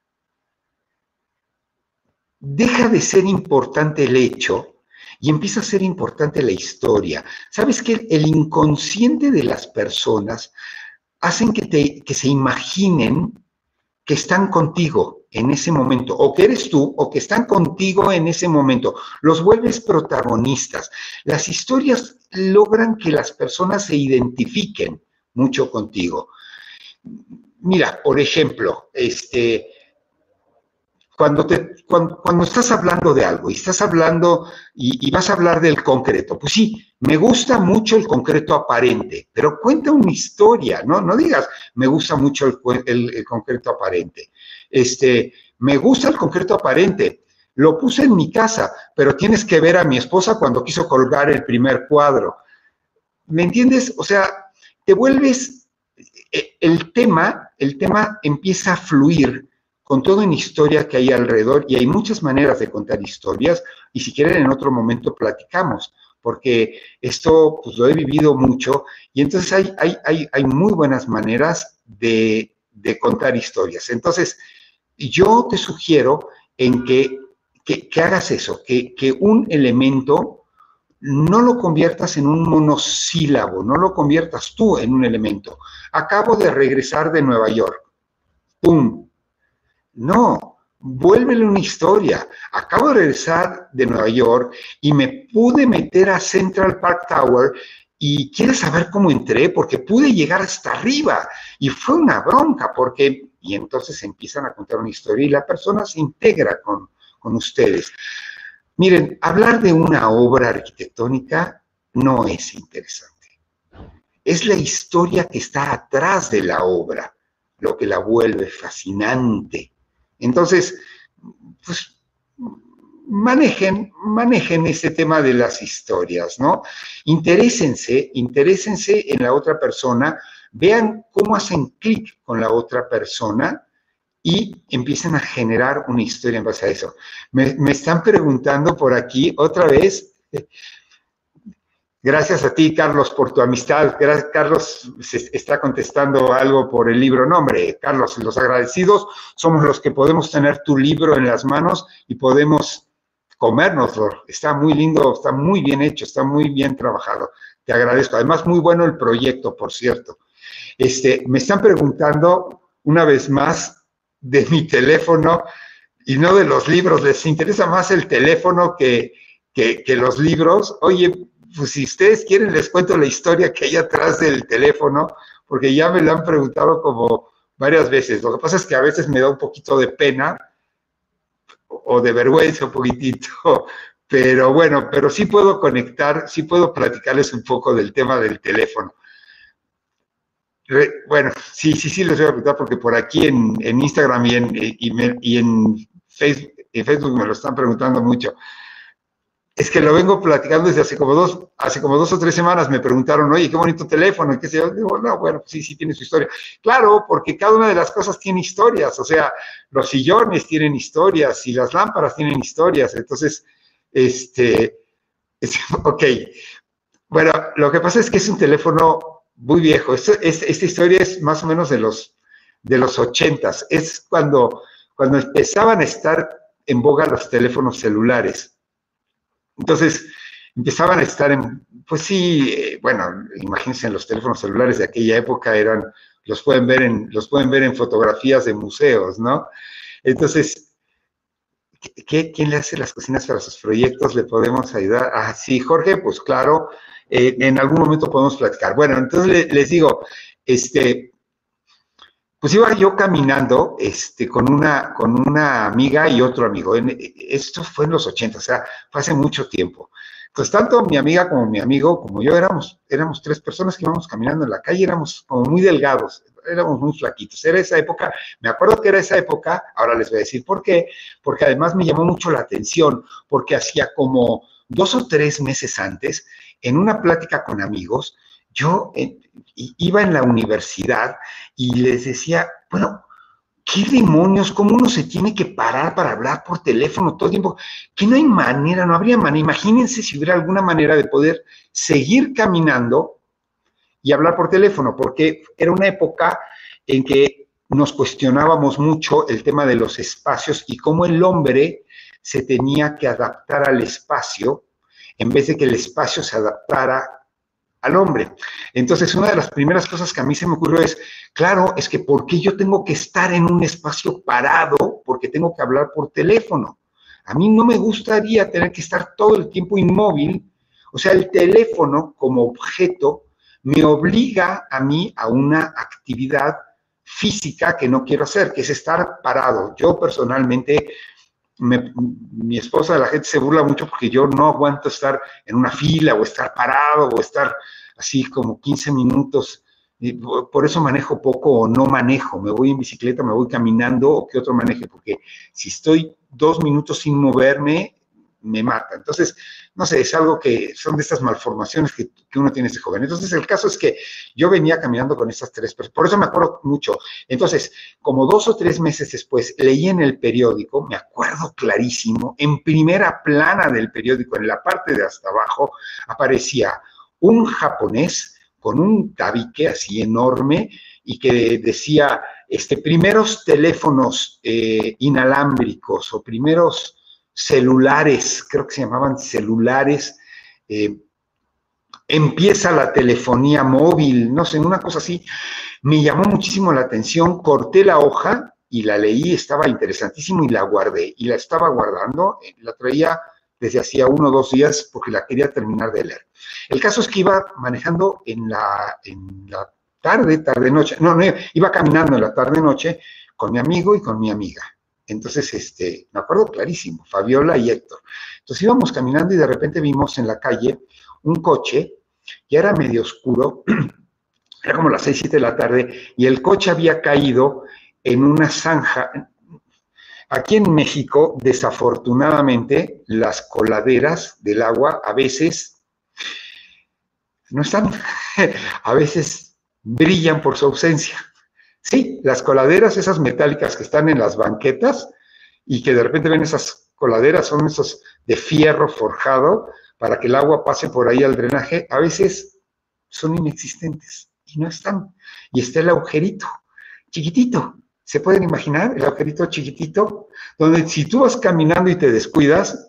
deja de ser importante el hecho y empieza a ser importante la historia. ¿Sabes qué? El inconsciente de las personas hacen que, te, que se imaginen que están contigo en ese momento, o que eres tú, o que están contigo en ese momento. Los vuelves protagonistas. Las historias logran que las personas se identifiquen mucho contigo. Mira, por ejemplo, este, cuando, te, cuando, cuando estás hablando de algo y estás hablando y, y vas a hablar del concreto, pues sí, me gusta mucho el concreto aparente, pero cuenta una historia, ¿no? No digas, me gusta mucho el, el, el concreto aparente. Este, me gusta el concreto aparente, lo puse en mi casa, pero tienes que ver a mi esposa cuando quiso colgar el primer cuadro. ¿Me entiendes? O sea, te vuelves el tema, el tema empieza a fluir con toda una historia que hay alrededor, y hay muchas maneras de contar historias, y si quieren en otro momento platicamos, porque esto pues lo he vivido mucho, y entonces hay, hay, hay, hay muy buenas maneras de, de contar historias. Entonces, yo te sugiero en que, que, que hagas eso, que, que un elemento no lo conviertas en un monosílabo, no lo conviertas tú en un elemento. Acabo de regresar de Nueva York. ¡Pum! No, vuélvele una historia. Acabo de regresar de Nueva York y me pude meter a Central Park Tower y ¿quieres saber cómo entré? Porque pude llegar hasta arriba y fue una bronca porque... Y entonces empiezan a contar una historia y la persona se integra con, con ustedes. Miren, hablar de una obra arquitectónica no es interesante. Es la historia que está atrás de la obra lo que la vuelve fascinante. Entonces, pues, manejen, manejen ese tema de las historias, ¿no? Interésense, interésense en la otra persona, vean cómo hacen clic con la otra persona y empiezan a generar una historia en base a eso. Me, me están preguntando por aquí otra vez. Gracias a ti, Carlos, por tu amistad. Gracias, Carlos se está contestando algo por el libro. No, hombre, Carlos, los agradecidos somos los que podemos tener tu libro en las manos y podemos comérnoslo. Está muy lindo, está muy bien hecho, está muy bien trabajado. Te agradezco. Además, muy bueno el proyecto, por cierto. Este, me están preguntando una vez más de mi teléfono y no de los libros. Les interesa más el teléfono que, que, que los libros. Oye, pues si ustedes quieren les cuento la historia que hay atrás del teléfono, porque ya me lo han preguntado como varias veces. Lo que pasa es que a veces me da un poquito de pena o de vergüenza un poquitito, pero bueno, pero sí puedo conectar, sí puedo platicarles un poco del tema del teléfono. Bueno, sí, sí, sí les voy a preguntar porque por aquí en, en Instagram y en, y, me, y en, Facebook, en Facebook me lo están preguntando mucho. Es que lo vengo platicando desde hace como dos, hace como dos o tres semanas. Me preguntaron, oye, qué bonito teléfono, y qué sé yo. Digo, no, bueno, sí, sí tiene su historia. Claro, porque cada una de las cosas tiene historias. O sea, los sillones tienen historias y las lámparas tienen historias. Entonces, este, es, ok. Bueno, lo que pasa es que es un teléfono muy viejo. Esto, es, esta historia es más o menos de los, de los ochentas. Es cuando, cuando empezaban a estar en boga los teléfonos celulares. Entonces, empezaban a estar en, pues sí, eh, bueno, imagínense, los teléfonos celulares de aquella época eran, los pueden ver en, los pueden ver en fotografías de museos, ¿no? Entonces, ¿qué, ¿quién le hace las cocinas para sus proyectos? ¿Le podemos ayudar? Ah, sí, Jorge, pues claro, eh, en algún momento podemos platicar. Bueno, entonces le, les digo, este, pues iba yo caminando este, con, una, con una amiga y otro amigo. En, esto fue en los ochenta, o sea, fue hace mucho tiempo. Pues tanto mi amiga como mi amigo, como yo, éramos, éramos tres personas que íbamos caminando en la calle, éramos como muy delgados, éramos muy flaquitos. Era esa época, me acuerdo que era esa época, ahora les voy a decir por qué, porque además me llamó mucho la atención, porque hacía como dos o tres meses antes, en una plática con amigos, yo eh, iba en la universidad y les decía, bueno, ¿qué demonios? ¿Cómo uno se tiene que parar para hablar por teléfono todo el tiempo? Que no hay manera, no habría manera. Imagínense si hubiera alguna manera de poder seguir caminando y hablar por teléfono, porque era una época en que nos cuestionábamos mucho el tema de los espacios y cómo el hombre se tenía que adaptar al espacio en vez de que el espacio se adaptara al hombre. Entonces, una de las primeras cosas que a mí se me ocurrió es, claro, es que ¿por qué yo tengo que estar en un espacio parado? Porque tengo que hablar por teléfono. A mí no me gustaría tener que estar todo el tiempo inmóvil. O sea, el teléfono como objeto me obliga a mí a una actividad física que no quiero hacer, que es estar parado. Yo personalmente, me, mi esposa, la gente se burla mucho porque yo no aguanto estar en una fila o estar parado o estar así como quince minutos. Y por eso manejo poco o no manejo. Me voy en bicicleta, me voy caminando o que otro maneje, porque si estoy dos minutos sin moverme, me mata. Entonces, no sé, es algo que son de estas malformaciones que, que uno tiene ese joven. Entonces, el caso es que yo venía caminando con estas tres personas, por eso me acuerdo mucho. Entonces, como dos o tres meses después, leí en el periódico, me acuerdo clarísimo, en primera plana del periódico, en la parte de hasta abajo, aparecía un japonés con un tabique así enorme y que decía, este, primeros teléfonos eh, inalámbricos o primeros celulares, creo que se llamaban celulares, eh, empieza la telefonía móvil, no sé, una cosa así. Me llamó muchísimo la atención, corté la hoja y la leí, estaba interesantísimo y la guardé. Y la estaba guardando, la traía desde hacía uno o dos días porque la quería terminar de leer. El caso es que iba manejando en la, en la tarde, tarde-noche, no, no, iba caminando en la tarde-noche con mi amigo y con mi amiga. Entonces, este, me acuerdo clarísimo, Fabiola y Héctor. Entonces íbamos caminando y de repente vimos en la calle un coche, ya era medio oscuro, era como las seis, siete de la tarde, y el coche había caído en una zanja. Aquí en México, desafortunadamente, las coladeras del agua a veces no están, a veces brillan por su ausencia. Sí, las coladeras, esas metálicas que están en las banquetas y que de repente ven esas coladeras, son esos de fierro forjado para que el agua pase por ahí al drenaje, a veces son inexistentes y no están. Y está el agujerito, chiquitito. ¿Se pueden imaginar el agujerito chiquitito? Donde si tú vas caminando y te descuidas,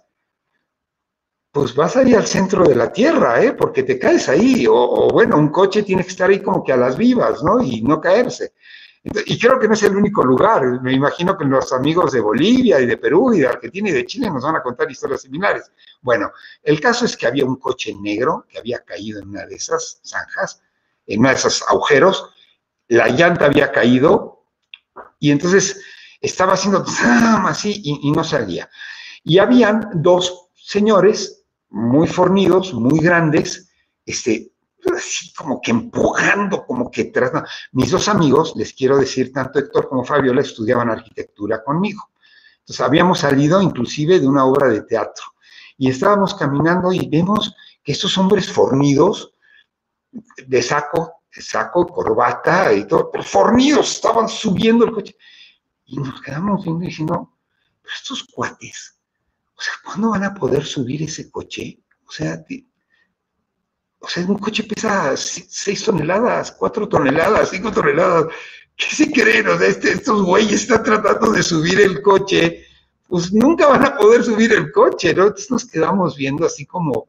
pues vas ahí al centro de la tierra, ¿eh? Porque te caes ahí. O, o bueno, un coche tiene que estar ahí como que a las vivas, ¿no? Y no caerse. Y creo que no es el único lugar. Me imagino que los amigos de Bolivia y de Perú y de Argentina y de Chile nos van a contar historias similares. Bueno, el caso es que había un coche negro que había caído en una de esas zanjas, en uno de esos agujeros. La llanta había caído y entonces estaba haciendo así y, y no salía. Y habían dos señores muy fornidos, muy grandes, este, así como que empujando, como que tras... Mis dos amigos, les quiero decir, tanto Héctor como Fabiola, estudiaban arquitectura conmigo. Entonces habíamos salido inclusive de una obra de teatro y estábamos caminando y vemos que estos hombres fornidos, de saco, de saco, corbata y todo, pero fornidos, estaban subiendo el coche. Y nos quedamos viendo y diciendo, pero estos cuates, o sea, ¿cuándo van a poder subir ese coche? O sea, de, O sea, un coche pesa seis toneladas, cuatro toneladas, cinco toneladas. ¿Qué se creen? O sea, este, estos güeyes están tratando de subir el coche, pues nunca van a poder subir el coche, ¿no? Entonces nos quedamos viendo así como,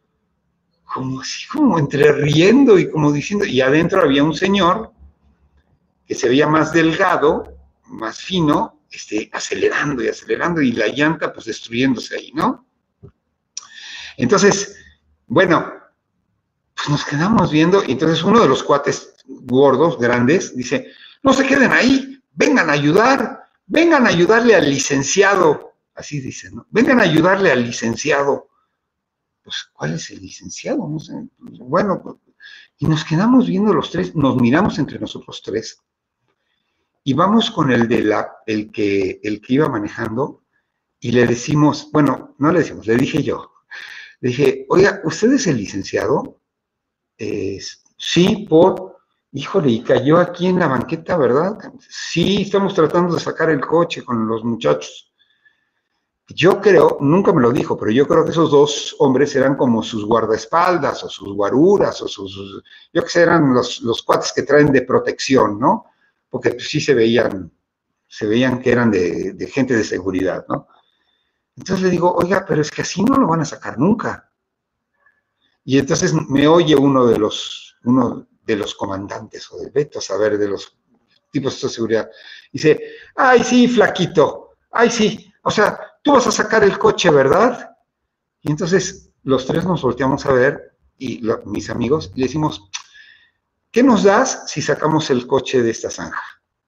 como así como entre riendo y como diciendo, y adentro había un señor que se veía más delgado, más fino, este, acelerando y acelerando, y la llanta pues destruyéndose ahí, ¿no? Entonces, bueno, pues nos quedamos viendo, y entonces uno de los cuates gordos, grandes, dice, no se queden ahí, vengan a ayudar, vengan a ayudarle al licenciado, así dice, ¿no? Vengan a ayudarle al licenciado. Pues, ¿cuál es el licenciado? No sé. Bueno, pues, y nos quedamos viendo los tres, nos miramos entre nosotros tres, y vamos con el de la, el que, el que iba manejando, y le decimos, bueno, no le decimos, le dije yo, le dije, oiga, ¿usted es el licenciado? Eh, sí, por, híjole, y cayó aquí en la banqueta, ¿verdad? Sí, estamos tratando de sacar el coche con los muchachos. Yo creo, nunca me lo dijo, pero yo creo que esos dos hombres eran como sus guardaespaldas o sus guaruras o sus, sus yo que sé, eran los, los cuates que traen de protección, ¿no? Porque pues, sí se veían, se veían que eran de, de gente de seguridad, ¿no? Entonces le digo, oiga, pero es que así no lo van a sacar nunca. Y entonces me oye uno de los, uno de los comandantes, o de Beto, a saber, de los tipos de seguridad, dice, ay, sí, flaquito, ay, sí, o sea, tú vas a sacar el coche, ¿verdad? Y entonces los tres nos volteamos a ver, y lo, mis amigos, y le decimos, ¿qué nos das si sacamos el coche de esta zanja?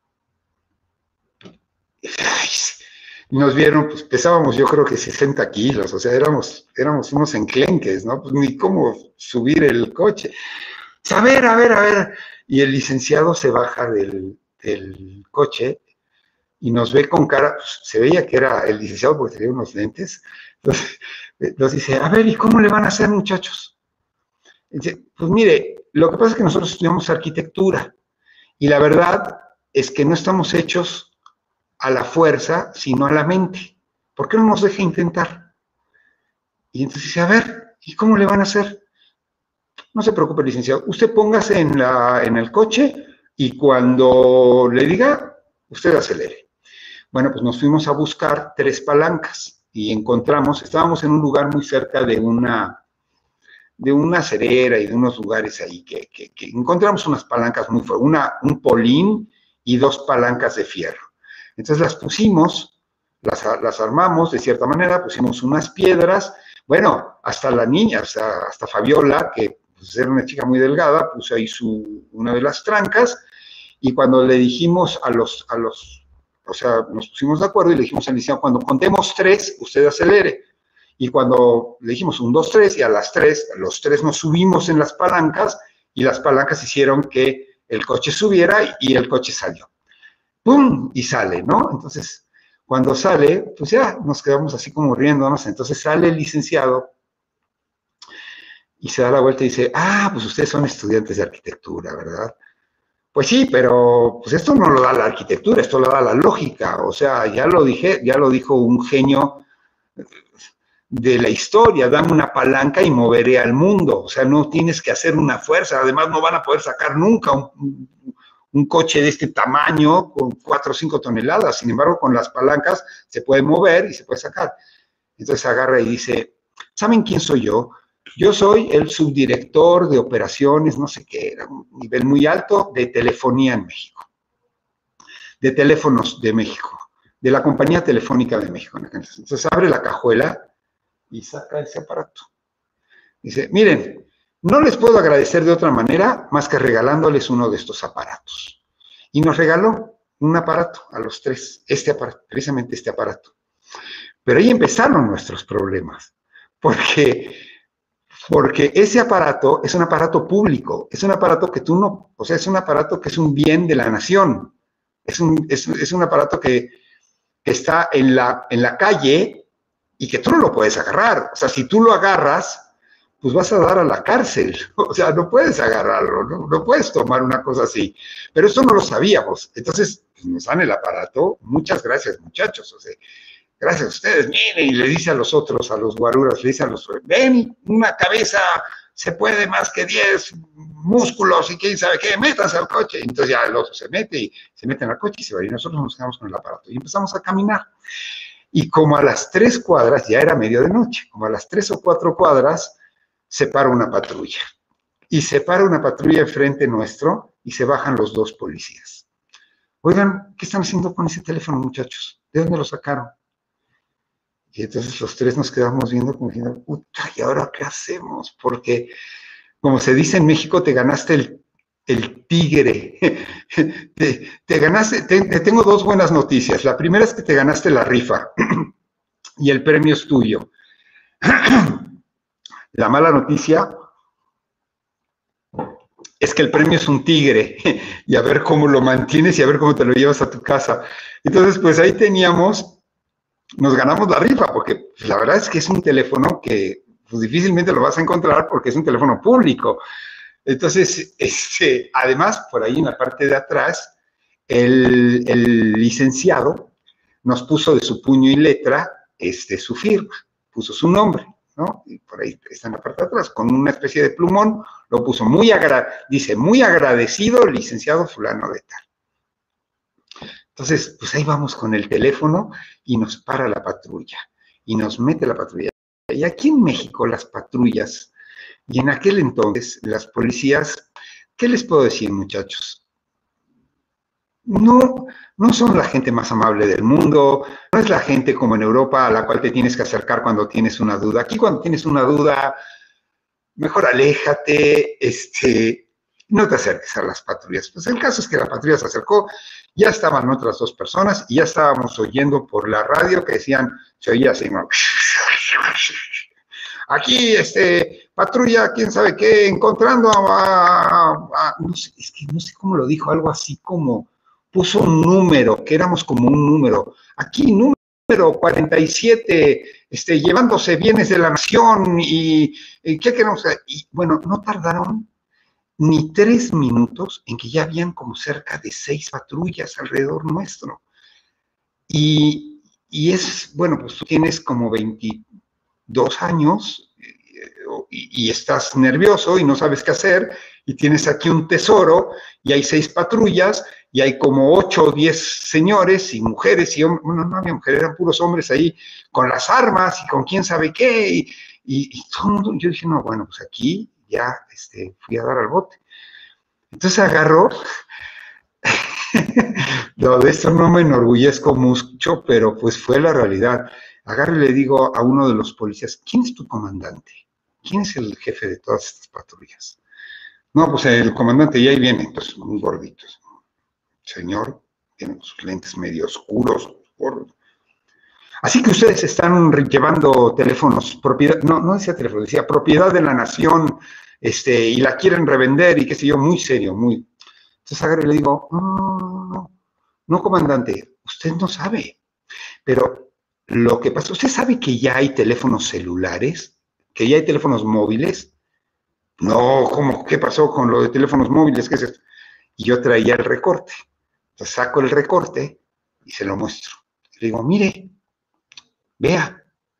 Y, ay, nos vieron, pues pesábamos yo creo que sesenta kilos, o sea, éramos, éramos unos enclenques, ¿no? Pues ni cómo subir el coche. A ver, a ver, a ver. Y el licenciado se baja del, del coche y nos ve con cara, pues, se veía que era el licenciado porque tenía unos lentes, Entonces, entonces dice, a ver, ¿y cómo le van a hacer, muchachos? Dice, pues mire, lo que pasa es que nosotros estudiamos arquitectura y la verdad es que no estamos hechos a la fuerza, sino a la mente. ¿Por qué no nos deja intentar? Y entonces dice, a ver, ¿y cómo le van a hacer? No se preocupe, licenciado. Usted póngase en, la, en el coche y cuando le diga, usted acelere. Bueno, pues nos fuimos a buscar tres palancas y encontramos, estábamos en un lugar muy cerca de una, de una acerera y de unos lugares ahí que, que, que encontramos unas palancas muy fuertes, una, un polín y dos palancas de fierro. Entonces las pusimos, las, las armamos de cierta manera, pusimos unas piedras. Bueno, hasta la niña, hasta, hasta Fabiola, que pues, era una chica muy delgada, puso ahí su, una de las trancas, y cuando le dijimos a los, a los, o sea, nos pusimos de acuerdo y le dijimos al licenciado, cuando contemos tres, usted acelere. Y cuando le dijimos un, dos, tres, y a las tres, los tres nos subimos en las palancas, y las palancas hicieron que el coche subiera y el coche salió. ¡Pum! Y sale, ¿no? Entonces, cuando sale, pues ya nos quedamos así como riéndonos. Entonces sale el licenciado y se da la vuelta y dice, ah, pues ustedes son estudiantes de arquitectura, ¿verdad? Pues sí, pero pues esto no lo da la arquitectura, esto lo da la lógica. O sea, ya lo dije, ya lo dijo un genio de la historia, dame una palanca y moveré al mundo. O sea, no tienes que hacer una fuerza, además no van a poder sacar nunca un, un coche de este tamaño con cuatro o cinco toneladas. Sin embargo, con las palancas se puede mover y se puede sacar. Entonces agarra y dice, ¿saben quién soy yo? Yo soy el subdirector de operaciones, no sé qué, era un nivel muy alto de telefonía en México, de teléfonos de México, de la compañía telefónica de México. Entonces abre la cajuela y saca ese aparato. Dice, miren, no les puedo agradecer de otra manera más que regalándoles uno de estos aparatos. Y nos regaló un aparato a los tres, este aparato, precisamente este aparato. Pero ahí empezaron nuestros problemas, porque, porque ese aparato es un aparato público, es un aparato que tú no, o sea, es un aparato que es un bien de la nación, es un, es, es un aparato que, que está en la, en la calle y que tú no lo puedes agarrar. O sea, si tú lo agarras, pues vas a dar a la cárcel. O sea, no puedes agarrarlo, no, no puedes tomar una cosa así. Pero esto no lo sabíamos. Entonces, pues nos dan el aparato. Muchas gracias, muchachos. O sea, gracias a ustedes. Miren, y le dice a los otros, a los guaruras, le dice a los, ven, una cabeza se puede más que diez músculos y quién sabe qué, métanse al coche. Y entonces ya el otro se mete y se mete en el coche y se va. Y nosotros nos quedamos con el aparato y empezamos a caminar. Y como a las tres cuadras, ya era medio de noche, como a las tres o cuatro cuadras, se para una patrulla. Y se para una patrulla enfrente nuestro y se bajan los dos policías. Oigan, ¿qué están haciendo con ese teléfono, muchachos? ¿De dónde lo sacaron? Y entonces los tres nos quedamos viendo como diciendo, puta, ¿y ahora qué hacemos? Porque, como se dice en México, te ganaste el, el tigre. te, te ganaste, te, te tengo dos buenas noticias. La primera es que te ganaste la rifa y el premio es tuyo. La mala noticia es que el premio es un tigre y a ver cómo lo mantienes y a ver cómo te lo llevas a tu casa. Entonces, pues ahí teníamos, nos ganamos la rifa, porque la verdad es que es un teléfono que pues, difícilmente lo vas a encontrar porque es un teléfono público. Entonces, este, además, por ahí en la parte de atrás, el, el licenciado nos puso de su puño y letra este, su firma, puso su nombre, ¿no? Y por ahí está en la parte de atrás, con una especie de plumón, lo puso muy, agra dice, muy agradecido, licenciado fulano de tal. Entonces, pues ahí vamos con el teléfono y nos para la patrulla, y nos mete la patrulla. Y aquí en México las patrullas, y en aquel entonces las policías, ¿qué les puedo decir, muchachos? No, no son la gente más amable del mundo, no es la gente como en Europa a la cual te tienes que acercar cuando tienes una duda. Aquí cuando tienes una duda, mejor aléjate, este, no te acerques a las patrullas. Pues el caso es que la patrulla se acercó, ya estaban otras dos personas y ya estábamos oyendo por la radio que decían, se oía así, ¿no? Aquí, este, patrulla, quién sabe qué, encontrando a, a, a no sé, es que no sé cómo lo dijo, algo así como, puso un número, que éramos como un número. Aquí, número número cuarenta y siete, este, llevándose bienes de la nación y, y ¿qué queremos? Y bueno, no tardaron ni tres minutos en que ya habían como cerca de seis patrullas alrededor nuestro. Y, y es, bueno, pues tú tienes como veintidós años y, y estás nervioso y no sabes qué hacer, y tienes aquí un tesoro, y hay seis patrullas, y hay como ocho o diez señores y mujeres, y hombres, bueno, no había mujeres, eran puros hombres ahí, con las armas y con quién sabe qué, y, y, y todo el mundo, yo dije, no, bueno, pues aquí ya este, fui a dar al bote. Entonces agarró, no, de esto no me enorgullezco mucho, pero pues fue la realidad. Agarro y le digo a uno de los policías, ¿quién es tu comandante? ¿Quién es el jefe de todas estas patrullas? No, pues el comandante, y ahí viene, pues muy gordito. Señor, tiene sus lentes medio oscuros, gordos. Así que ustedes están llevando teléfonos, propiedad, no, no decía teléfono, decía propiedad de la nación, este, y la quieren revender, y qué sé yo, muy serio, muy. Entonces agarro y le digo, no, no, no, no, no, comandante, usted no sabe, pero lo que pasa, ¿usted sabe que ya hay teléfonos celulares? ¿Que ya hay teléfonos móviles? No, ¿cómo? ¿Qué pasó con lo de teléfonos móviles? ¿Qué es esto? Y yo traía el recorte. Entonces saco el recorte y se lo muestro. Le digo, mire, vea,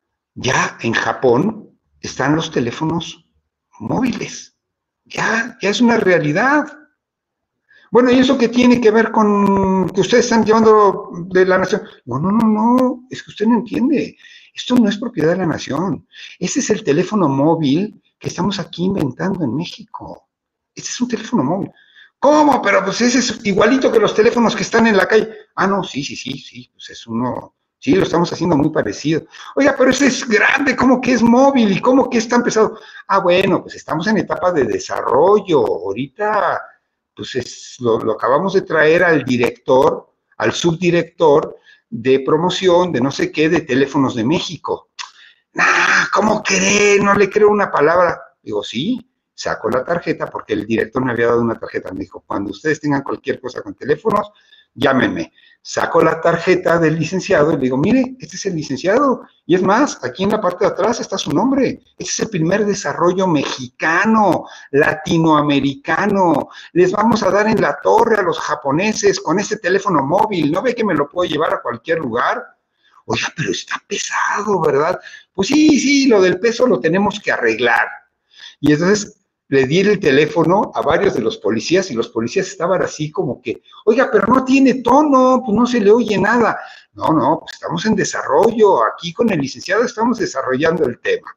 ya en Japón están los teléfonos móviles. Ya, ya es una realidad. Bueno, ¿y eso qué tiene que ver con que ustedes están llevando de la nación? No, no, no, no, es que usted no entiende. Esto no es propiedad de la nación. Ese es el teléfono móvil que estamos aquí inventando en México. Este es un teléfono móvil. ¿Cómo? Pero pues ese es igualito que los teléfonos que están en la calle. Ah, no, sí, sí, sí, sí, pues es uno, sí, lo estamos haciendo muy parecido. Oiga, pero ese es grande, ¿cómo que es móvil y cómo que es tan pesado? Ah, bueno, pues estamos en etapa de desarrollo. Ahorita, pues es, lo, lo acabamos de traer al director, al subdirector de promoción de no sé qué, de Teléfonos de México. Nah, ¿cómo cree? No le creo una palabra. Digo, sí. Saco la tarjeta porque el director me había dado una tarjeta. Me dijo, cuando ustedes tengan cualquier cosa con teléfonos, llámenme. Saco la tarjeta del licenciado y le digo, mire, este es el licenciado. Y es más, aquí en la parte de atrás está su nombre. Este es el primer desarrollo mexicano, latinoamericano. Les vamos a dar en la torre a los japoneses con este teléfono móvil. ¿No ve que me lo puedo llevar a cualquier lugar? Oiga, pero está pesado, ¿verdad? Pues sí, sí, lo del peso lo tenemos que arreglar. Y entonces le di el teléfono a varios de los policías y los policías estaban así como que, oiga, pero no tiene tono, pues no se le oye nada. No, no, pues estamos en desarrollo, aquí con el licenciado estamos desarrollando el tema.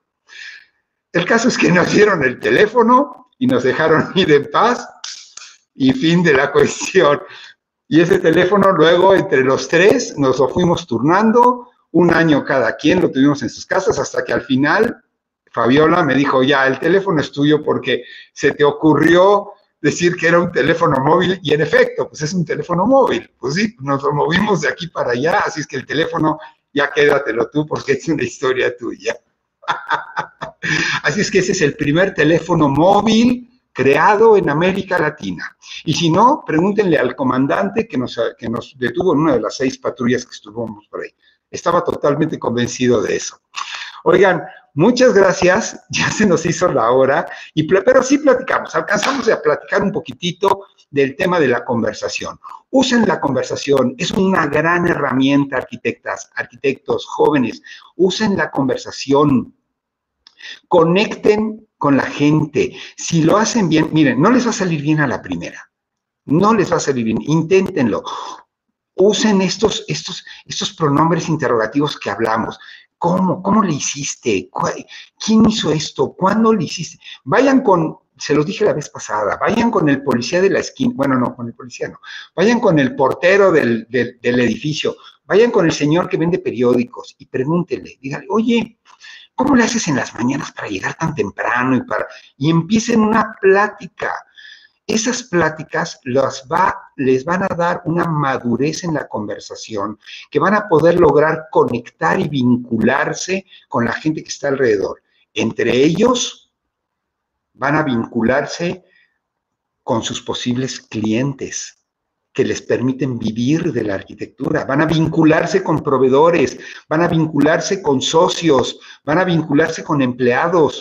El caso es que nos dieron el teléfono y nos dejaron ir en paz y fin de la cuestión. Y ese teléfono luego entre los tres nos lo fuimos turnando, un año cada quien lo tuvimos en sus casas hasta que al final Fabiola me dijo, ya, el teléfono es tuyo porque se te ocurrió decir que era un teléfono móvil, y en efecto, pues es un teléfono móvil. Pues sí, nos lo movimos de aquí para allá, así es que el teléfono ya quédatelo tú porque es una historia tuya. Así es que ese es el primer teléfono móvil creado en América Latina. Y si no, pregúntenle al comandante que nos, que nos detuvo en una de las seis patrullas que estuvimos por ahí. Estaba totalmente convencido de eso. Oigan, muchas gracias, ya se nos hizo la hora, y, pero sí platicamos, alcanzamos a platicar un poquitito del tema de la conversación. Usen la conversación, es una gran herramienta, arquitectas, arquitectos, jóvenes, usen la conversación, conecten con la gente. Si lo hacen bien, miren, no les va a salir bien a la primera, no les va a salir bien, inténtenlo. Usen estos, estos, estos pronombres interrogativos que hablamos. ¿Cómo? ¿Cómo le hiciste? ¿Quién hizo esto? ¿Cuándo le hiciste? Vayan con, se los dije la vez pasada, vayan con el policía de la esquina, bueno, no, con el policía no, vayan con el portero del, del, del edificio, vayan con el señor que vende periódicos y pregúntenle, díganle, oye, ¿cómo le haces en las mañanas para llegar tan temprano? Y, para, y empiecen una plática. Esas pláticas las va, les van a dar una madurez en la conversación, que van a poder lograr conectar y vincularse con la gente que está alrededor. Entre ellos van a vincularse con sus posibles clientes, que les permiten vivir de la arquitectura, van a vincularse con proveedores, van a vincularse con socios, van a vincularse con empleados,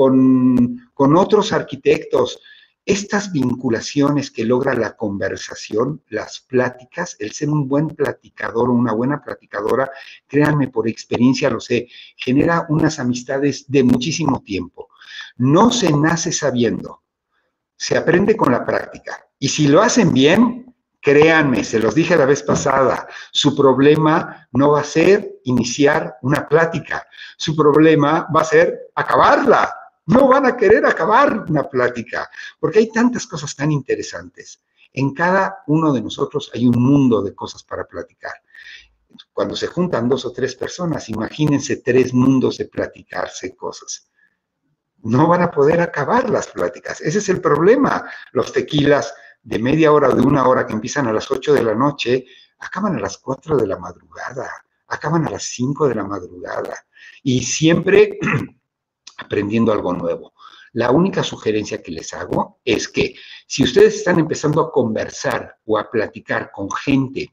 con, con otros arquitectos. Estas vinculaciones que logra la conversación, las pláticas, el ser un buen platicador o una buena platicadora, créanme, por experiencia lo sé, genera unas amistades de muchísimo tiempo. No se nace sabiendo, se aprende con la práctica. Y si lo hacen bien, créanme, se los dije la vez pasada, su problema no va a ser iniciar una plática, su problema va a ser acabarla. No van a querer acabar una plática, porque hay tantas cosas tan interesantes. En cada uno de nosotros hay un mundo de cosas para platicar. Cuando se juntan dos o tres personas, imagínense tres mundos de platicarse cosas. No van a poder acabar las pláticas. Ese es el problema. Los tequilas de media hora o de una hora que empiezan a las ocho de la noche, acaban a las cuatro de la madrugada, acaban a las cinco de la madrugada. Y siempre aprendiendo algo nuevo. La única sugerencia que les hago es que si ustedes están empezando a conversar o a platicar con gente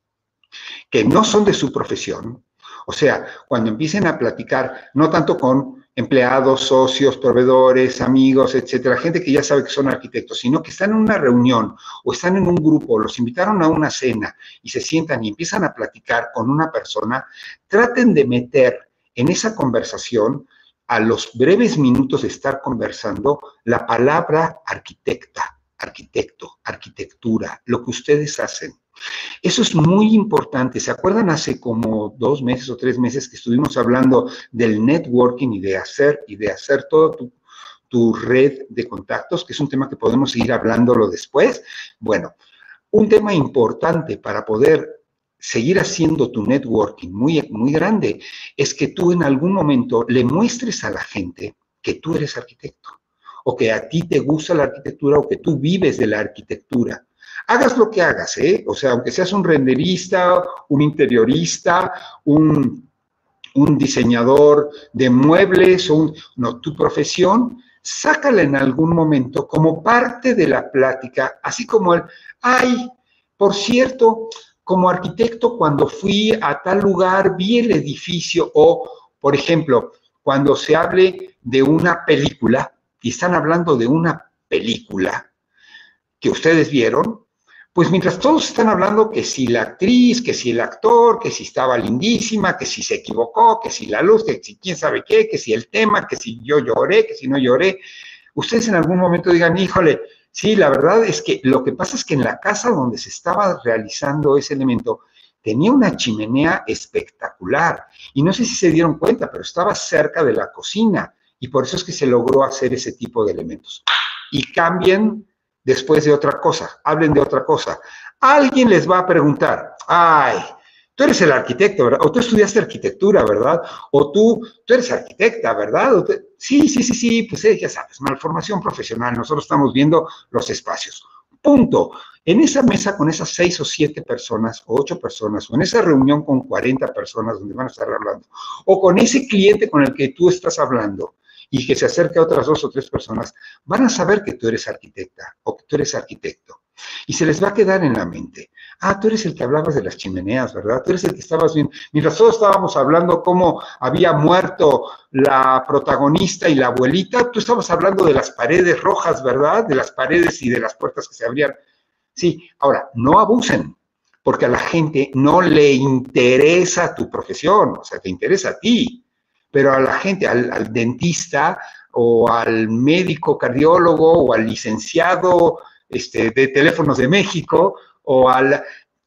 que no son de su profesión, o sea, cuando empiecen a platicar, no tanto con empleados, socios, proveedores, amigos, etcétera, gente que ya sabe que son arquitectos, sino que están en una reunión o están en un grupo, los invitaron a una cena y se sientan y empiezan a platicar con una persona, traten de meter en esa conversación, a los breves minutos de estar conversando, la palabra arquitecta, arquitecto, arquitectura, lo que ustedes hacen. Eso es muy importante. ¿Se acuerdan hace como dos meses o tres meses que estuvimos hablando del networking y de hacer, y de hacer todo tu, tu red de contactos, que es un tema que podemos seguir hablándolo después? Bueno, un tema importante para poder seguir haciendo tu networking muy, muy grande, es que tú en algún momento le muestres a la gente que tú eres arquitecto, o que a ti te gusta la arquitectura, o que tú vives de la arquitectura. Hagas lo que hagas, ¿eh? O sea, aunque seas un renderista, un interiorista, un, un diseñador de muebles, o un, no, tu profesión, sácala en algún momento como parte de la plática, así como el, ay, por cierto, como arquitecto, cuando fui a tal lugar, vi el edificio, o, por ejemplo, cuando se hable de una película, y están hablando de una película que ustedes vieron, pues mientras todos están hablando que si la actriz, que si el actor, que si estaba lindísima, que si se equivocó, que si la luz, que si quién sabe qué, que si el tema, que si yo lloré, que si no lloré, ustedes en algún momento digan, híjole, sí, la verdad es que lo que pasa es que en la casa donde se estaba realizando ese elemento tenía una chimenea espectacular. Y no sé si se dieron cuenta, pero estaba cerca de la cocina. Y por eso es que se logró hacer ese tipo de elementos. Y cambien después de otra cosa, hablen de otra cosa. Alguien les va a preguntar, ay, tú eres el arquitecto, ¿verdad? O tú estudiaste arquitectura, ¿verdad? O tú, tú eres arquitecta, ¿verdad? Te... Sí, sí, sí, sí, pues eh, ya sabes, malformación profesional, nosotros estamos viendo los espacios. Punto. En esa mesa con esas seis o siete personas, o ocho personas, o en esa reunión con cuarenta personas donde van a estar hablando, o con ese cliente con el que tú estás hablando, y que se acerque a otras dos o tres personas, van a saber que tú eres arquitecta, o que tú eres arquitecto. Y se les va a quedar en la mente. Ah, tú eres el que hablabas de las chimeneas, ¿verdad? Tú eres el que estabas viendo. Mientras todos estábamos hablando cómo había muerto la protagonista y la abuelita, tú estabas hablando de las paredes rojas, ¿verdad? De las paredes y de las puertas que se abrían. Sí, ahora, no abusen, porque a la gente no le interesa tu profesión, o sea, te interesa a ti. Pero a la gente, al, al dentista o al médico cardiólogo o al licenciado este, de Teléfonos de México o al...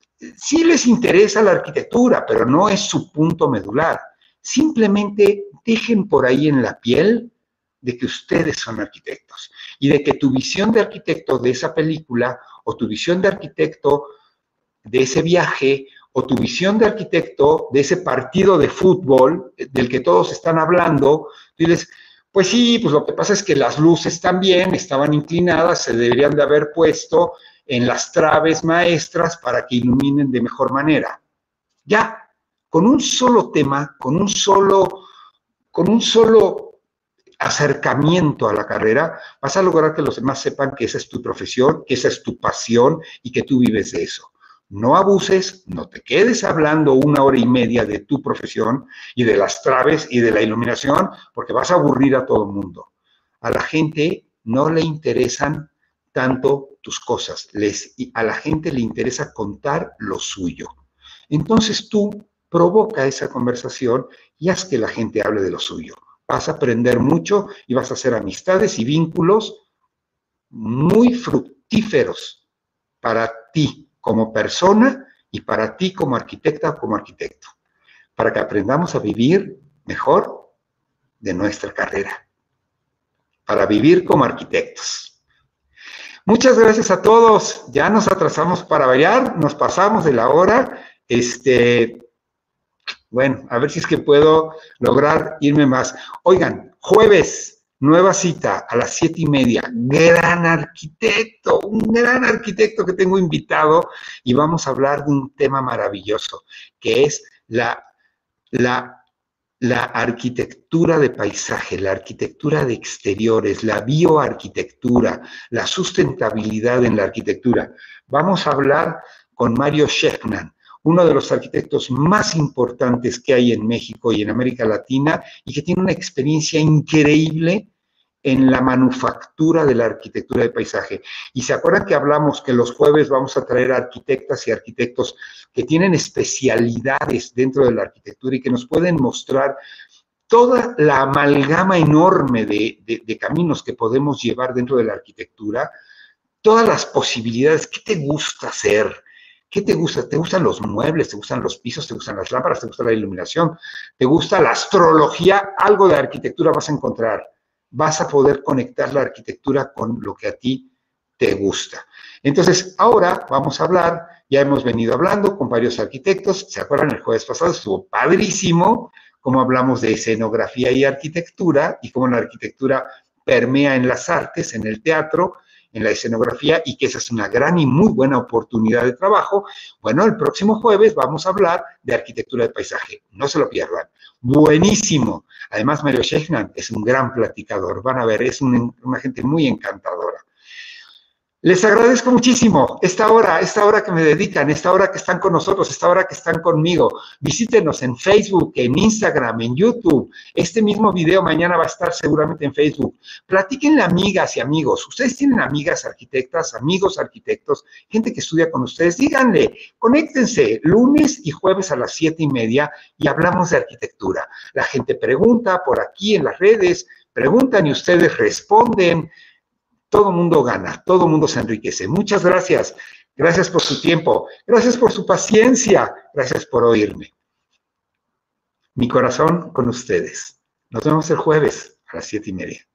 Sí les interesa la arquitectura, pero no es su punto medular. Simplemente dejen por ahí en la piel de que ustedes son arquitectos y de que tu visión de arquitecto de esa película o tu visión de arquitecto de ese viaje o tu visión de arquitecto de ese partido de fútbol del que todos están hablando, diles, pues sí, pues lo que pasa es que las luces también estaban inclinadas, se deberían de haber puesto en las traves maestras para que iluminen de mejor manera. Ya, con un solo tema, con un solo, con un solo acercamiento a la carrera, vas a lograr que los demás sepan que esa es tu profesión, que esa es tu pasión y que tú vives de eso. No abuses, no te quedes hablando una hora y media de tu profesión y de las traves y de la iluminación, porque vas a aburrir a todo el mundo. A la gente no le interesan tanto tus cosas, les, a la gente le interesa contar lo suyo. Entonces tú provoca esa conversación y haz que la gente hable de lo suyo. Vas a aprender mucho y vas a hacer amistades y vínculos muy fructíferos para ti como persona y para ti como arquitecta o como arquitecto, para que aprendamos a vivir mejor de nuestra carrera, para vivir como arquitectos. Muchas gracias a todos. Ya nos atrasamos para variar, nos pasamos de la hora. Este, bueno, a ver si es que puedo lograr irme más. Oigan, jueves, nueva cita a las siete y media. Gran arquitecto, un gran arquitecto que tengo invitado y vamos a hablar de un tema maravilloso, que es la, la la arquitectura de paisaje, la arquitectura de exteriores, la bioarquitectura, la sustentabilidad en la arquitectura. Vamos a hablar con Mario Schechnan, uno de los arquitectos más importantes que hay en México y en América Latina y que tiene una experiencia increíble en la manufactura de la arquitectura de paisaje. Y se acuerdan que hablamos que los jueves vamos a traer arquitectas y arquitectos que tienen especialidades dentro de la arquitectura y que nos pueden mostrar toda la amalgama enorme de, de, de caminos que podemos llevar dentro de la arquitectura, todas las posibilidades. ¿Qué te gusta hacer? ¿Qué te gusta? ¿Te gustan los muebles? ¿Te gustan los pisos? ¿Te gustan las lámparas? ¿Te gusta la iluminación? ¿Te gusta la astrología? Algo de arquitectura vas a encontrar. Vas a poder conectar la arquitectura con lo que a ti te gusta. Entonces, ahora vamos a hablar, ya hemos venido hablando con varios arquitectos, ¿se acuerdan? El jueves pasado estuvo padrísimo, cómo hablamos de escenografía y arquitectura, y cómo la arquitectura permea en las artes, en el teatro, en la escenografía, y que esa es una gran y muy buena oportunidad de trabajo. Bueno, el próximo jueves vamos a hablar de arquitectura de paisaje, no se lo pierdan. Buenísimo. Además, Mario Schechnan es un gran platicador. Van a ver, es un, una gente muy encantadora. Les agradezco muchísimo esta hora, esta hora que me dedican, esta hora que están con nosotros, esta hora que están conmigo. Visítenos en Facebook, en Instagram, en YouTube. Este mismo video mañana va a estar seguramente en Facebook. Platíquenle a amigas y amigos. Ustedes tienen amigas arquitectas, amigos arquitectos, gente que estudia con ustedes. Díganle, conéctense lunes y jueves a las siete y media y hablamos de arquitectura. La gente pregunta por aquí en las redes, preguntan y ustedes responden. Todo mundo gana, todo mundo se enriquece. Muchas gracias. Gracias por su tiempo. Gracias por su paciencia. Gracias por oírme. Mi corazón con ustedes. Nos vemos el jueves a las siete y media.